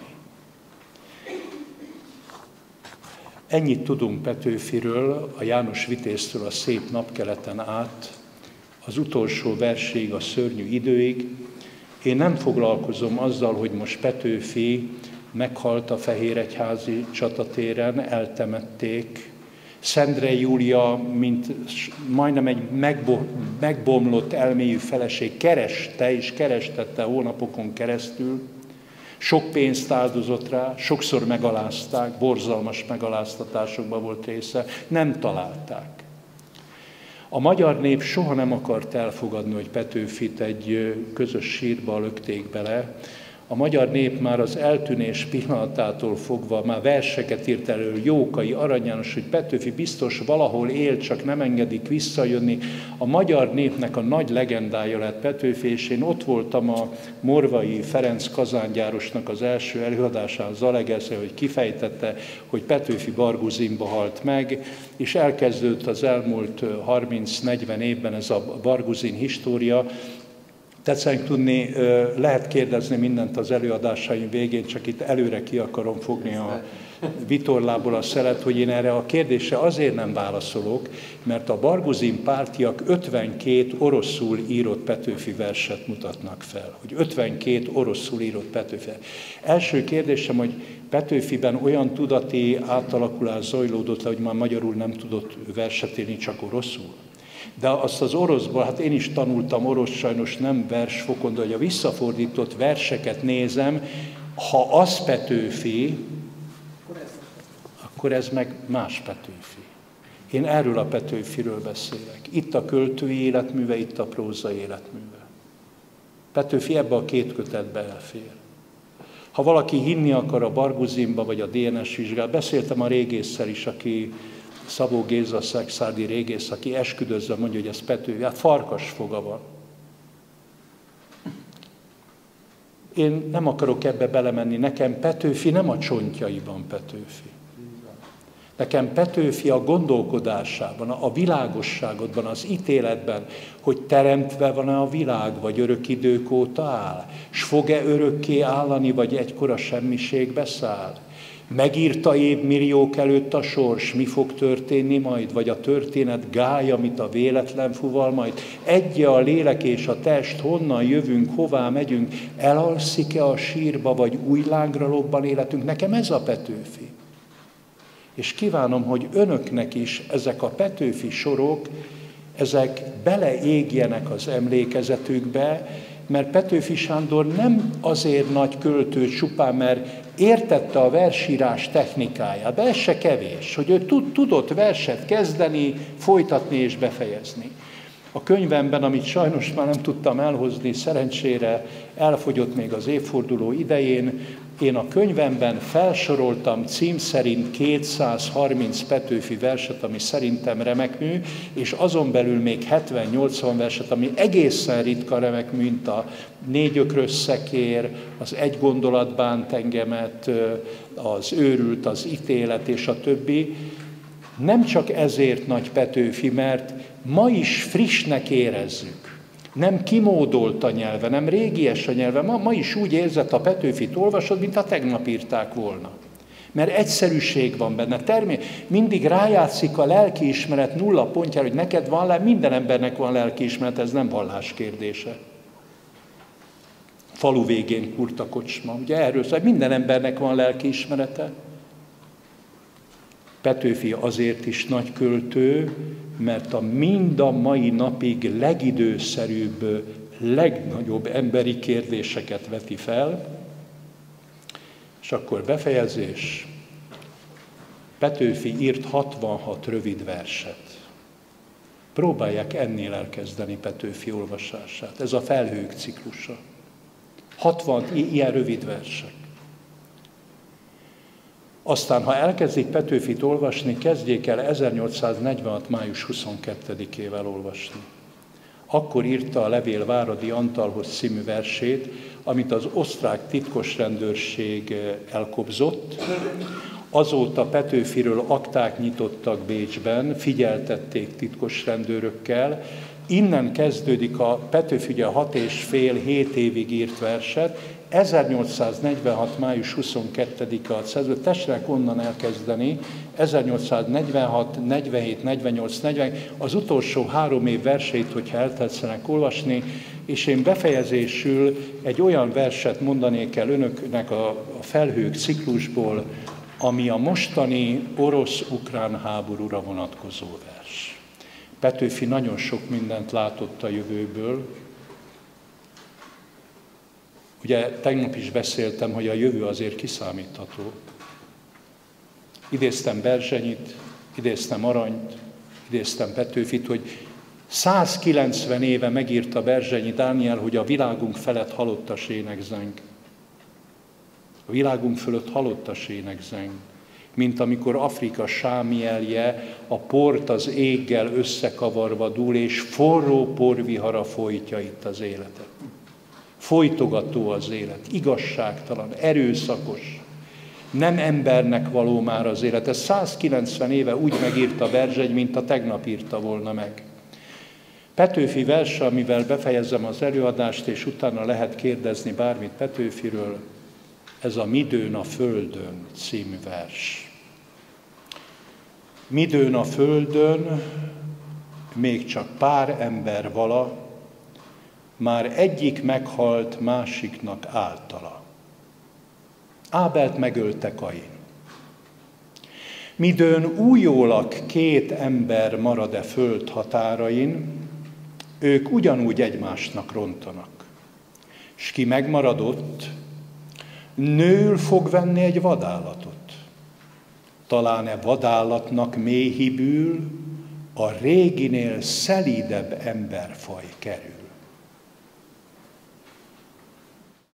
Ennyit tudunk Petőfiről, a János Vitéztől a szép napkeleten át, az utolsó verséig, a szörnyű időig. Én nem foglalkozom azzal, hogy most Petőfi meghalt a Fehéregyházi csatatéren, eltemették. Szendrei Júlia, mint majdnem egy megbomlott elmélyű feleség, kereste és kerestette hónapokon keresztül. Sok pénzt áldozott rá, sokszor megalázták, borzalmas megaláztatásokban volt része, nem találták. A magyar nép soha nem akart elfogadni, hogy Petőfit egy közös sírba lökték bele. A magyar nép már az eltűnés pillanatától fogva már verseket írt elő, Jókai, Arany János, hogy Petőfi biztos valahol él, csak nem engedik visszajönni. A magyar népnek a nagy legendája lett Petőfi, és én ott voltam a Morvai Ferenc kazángyárosnak az első előadásán, Zalegerszeg, hogy kifejtette, hogy Petőfi Barguzinba halt meg, és elkezdődött az elmúlt 30-40 évben ez a Barguzin história. Tetszenek tudni, lehet kérdezni mindent az előadásaim végén, csak itt előre ki akarom fogni a vitorlából a szelet, hogy én erre a kérdésre azért nem válaszolok, mert a Barguzin pártiak 52 oroszul írott Petőfi verset mutatnak fel. Hogy 52 oroszul írott Petőfi. Első kérdésem, hogy Petőfiben olyan tudati átalakulás zajlódott le, hogy már magyarul nem tudott verset írni, csak oroszul. De azt az oroszból, hát én is tanultam orosz, sajnos nem versfokon, de hogy a visszafordított verseket nézem, ha az Petőfi, akkor ez meg más Petőfi. Én erről a Petőfiről beszélek. Itt a költői életműve, itt a prózai életműve. Petőfi ebbe a két kötetbe elfér. Ha valaki hinni akar a Barguzinba, vagy a DNS vizsgál, beszéltem a régésszel is, aki Szabó Géza szexárdi régész, aki esküdözve mondja, hogy ez Petőfi, hát farkas foga van. Én nem akarok ebbe belemenni, nekem Petőfi nem a csontjaiban Petőfi. Nekem Petőfi a gondolkodásában, a világosságodban, az ítéletben, hogy teremtve van-e a világ, vagy örök idők óta áll, s fog-e örökké állani, vagy egykor a semmiségbe száll. Megírta évmilliók előtt a sors, mi fog történni majd, vagy a történet gály, amit a véletlen fuval majd. Egye a lélek és a test, honnan jövünk, hová megyünk, elalszik-e a sírba, vagy új lángra lobban életünk. Nekem ez a Petőfi. És kívánom, hogy önöknek is ezek a Petőfi sorok, ezek beleégjenek az emlékezetükbe, mert Petőfi Sándor nem azért nagy költő csupán, mert értette a versírás technikáját, de ez se kevés, hogy ő tudott verset kezdeni, folytatni és befejezni. A könyvemben, amit sajnos már nem tudtam elhozni, szerencsére elfogyott még az évforduló idején, én a könyvemben felsoroltam cím szerint 230 Petőfi verset, ami szerintem remek mű, és azon belül még 70-80 verset, ami egészen ritka remek mű, mint a 4 ökrös szekér, az Egy gondolat bánt engemet, az Őrült, az ítélet és a többi. Nem csak ezért nagy Petőfi, mert ma is frissnek érezzük. Nem kimódolt a nyelve, nem régies a nyelve. Ma is úgy érzed, a Petőfit olvasod, mint a tegnap írták volna. Mert egyszerűség van benne. Mindig rájátszik a lelkiismeret nulla pontjára, hogy neked van minden embernek van lelkiismeret, ez nem vallás kérdése. Falu végén kurta kocsma, ugye erről szól, minden embernek van lelkiismerete. Petőfi azért is nagy költő, mert mind a mai napig legidőszerűbb, legnagyobb emberi kérdéseket veti fel, és akkor befejezés. Petőfi írt 66 rövid verset. Próbálják ennél elkezdeni Petőfi olvasását. Ez a Felhők ciklusa. 60 ilyen rövid versek. Aztán, ha elkezdik Petőfit olvasni, kezdjék el 1846. május 22-ével olvasni. Akkor írta a Levél Váradi Antalhoz című versét, amit az osztrák titkosrendőrség elkobzott. Azóta Petőfiről akták nyitottak Bécsben, figyeltették titkosrendőrökkel. Innen kezdődik a Petőfi, ugye 6,5-7 évig írt verset, 1846. május 22-a a szerződés, tessenek onnan elkezdeni, 1846, 47, 48, 40, az utolsó 3 év verseit, hogyha eltetszenek olvasni, és én befejezésül egy olyan verset mondanék el önöknek a Felhők ciklusból, ami a mostani orosz-ukrán háborúra vonatkozó vers. Petőfi nagyon sok mindent látott a jövőből. Ugye tegnap is beszéltem, hogy a jövő azért kiszámítható. Idéztem Berzsenyit, idéztem Aranyt, idéztem Petőfit, hogy 190 éve megírta Berzsenyi Dániel, hogy a világunk felett halottas énekzeng. A világunk fölött halottas énekzeng. Mint amikor Afrika sámielje a port az éggel összekavarva dúl, és forró porvihara folytja itt az életet. Folytogató az élet, igazságtalan, erőszakos, nem embernek való már az élet. Ez 190 éve úgy megírta Berzseny, mint a tegnap írta volna meg. Petőfi verse, amivel befejezem az előadást, és utána lehet kérdezni bármit Petőfiről, ez a Midőn a földön című vers. Midőn a földön, még csak pár ember vala, már egyik meghalt másiknak általa. Ábelt megölte Kain. Midőn újólag 2 ember marad-e föld határain, ők ugyanúgy egymásnak rontanak. S ki megmaradott, nőül fog venni egy vadállatot. Talán-e vadállatnak mélyhibül a réginél szelídebb emberfaj kerül.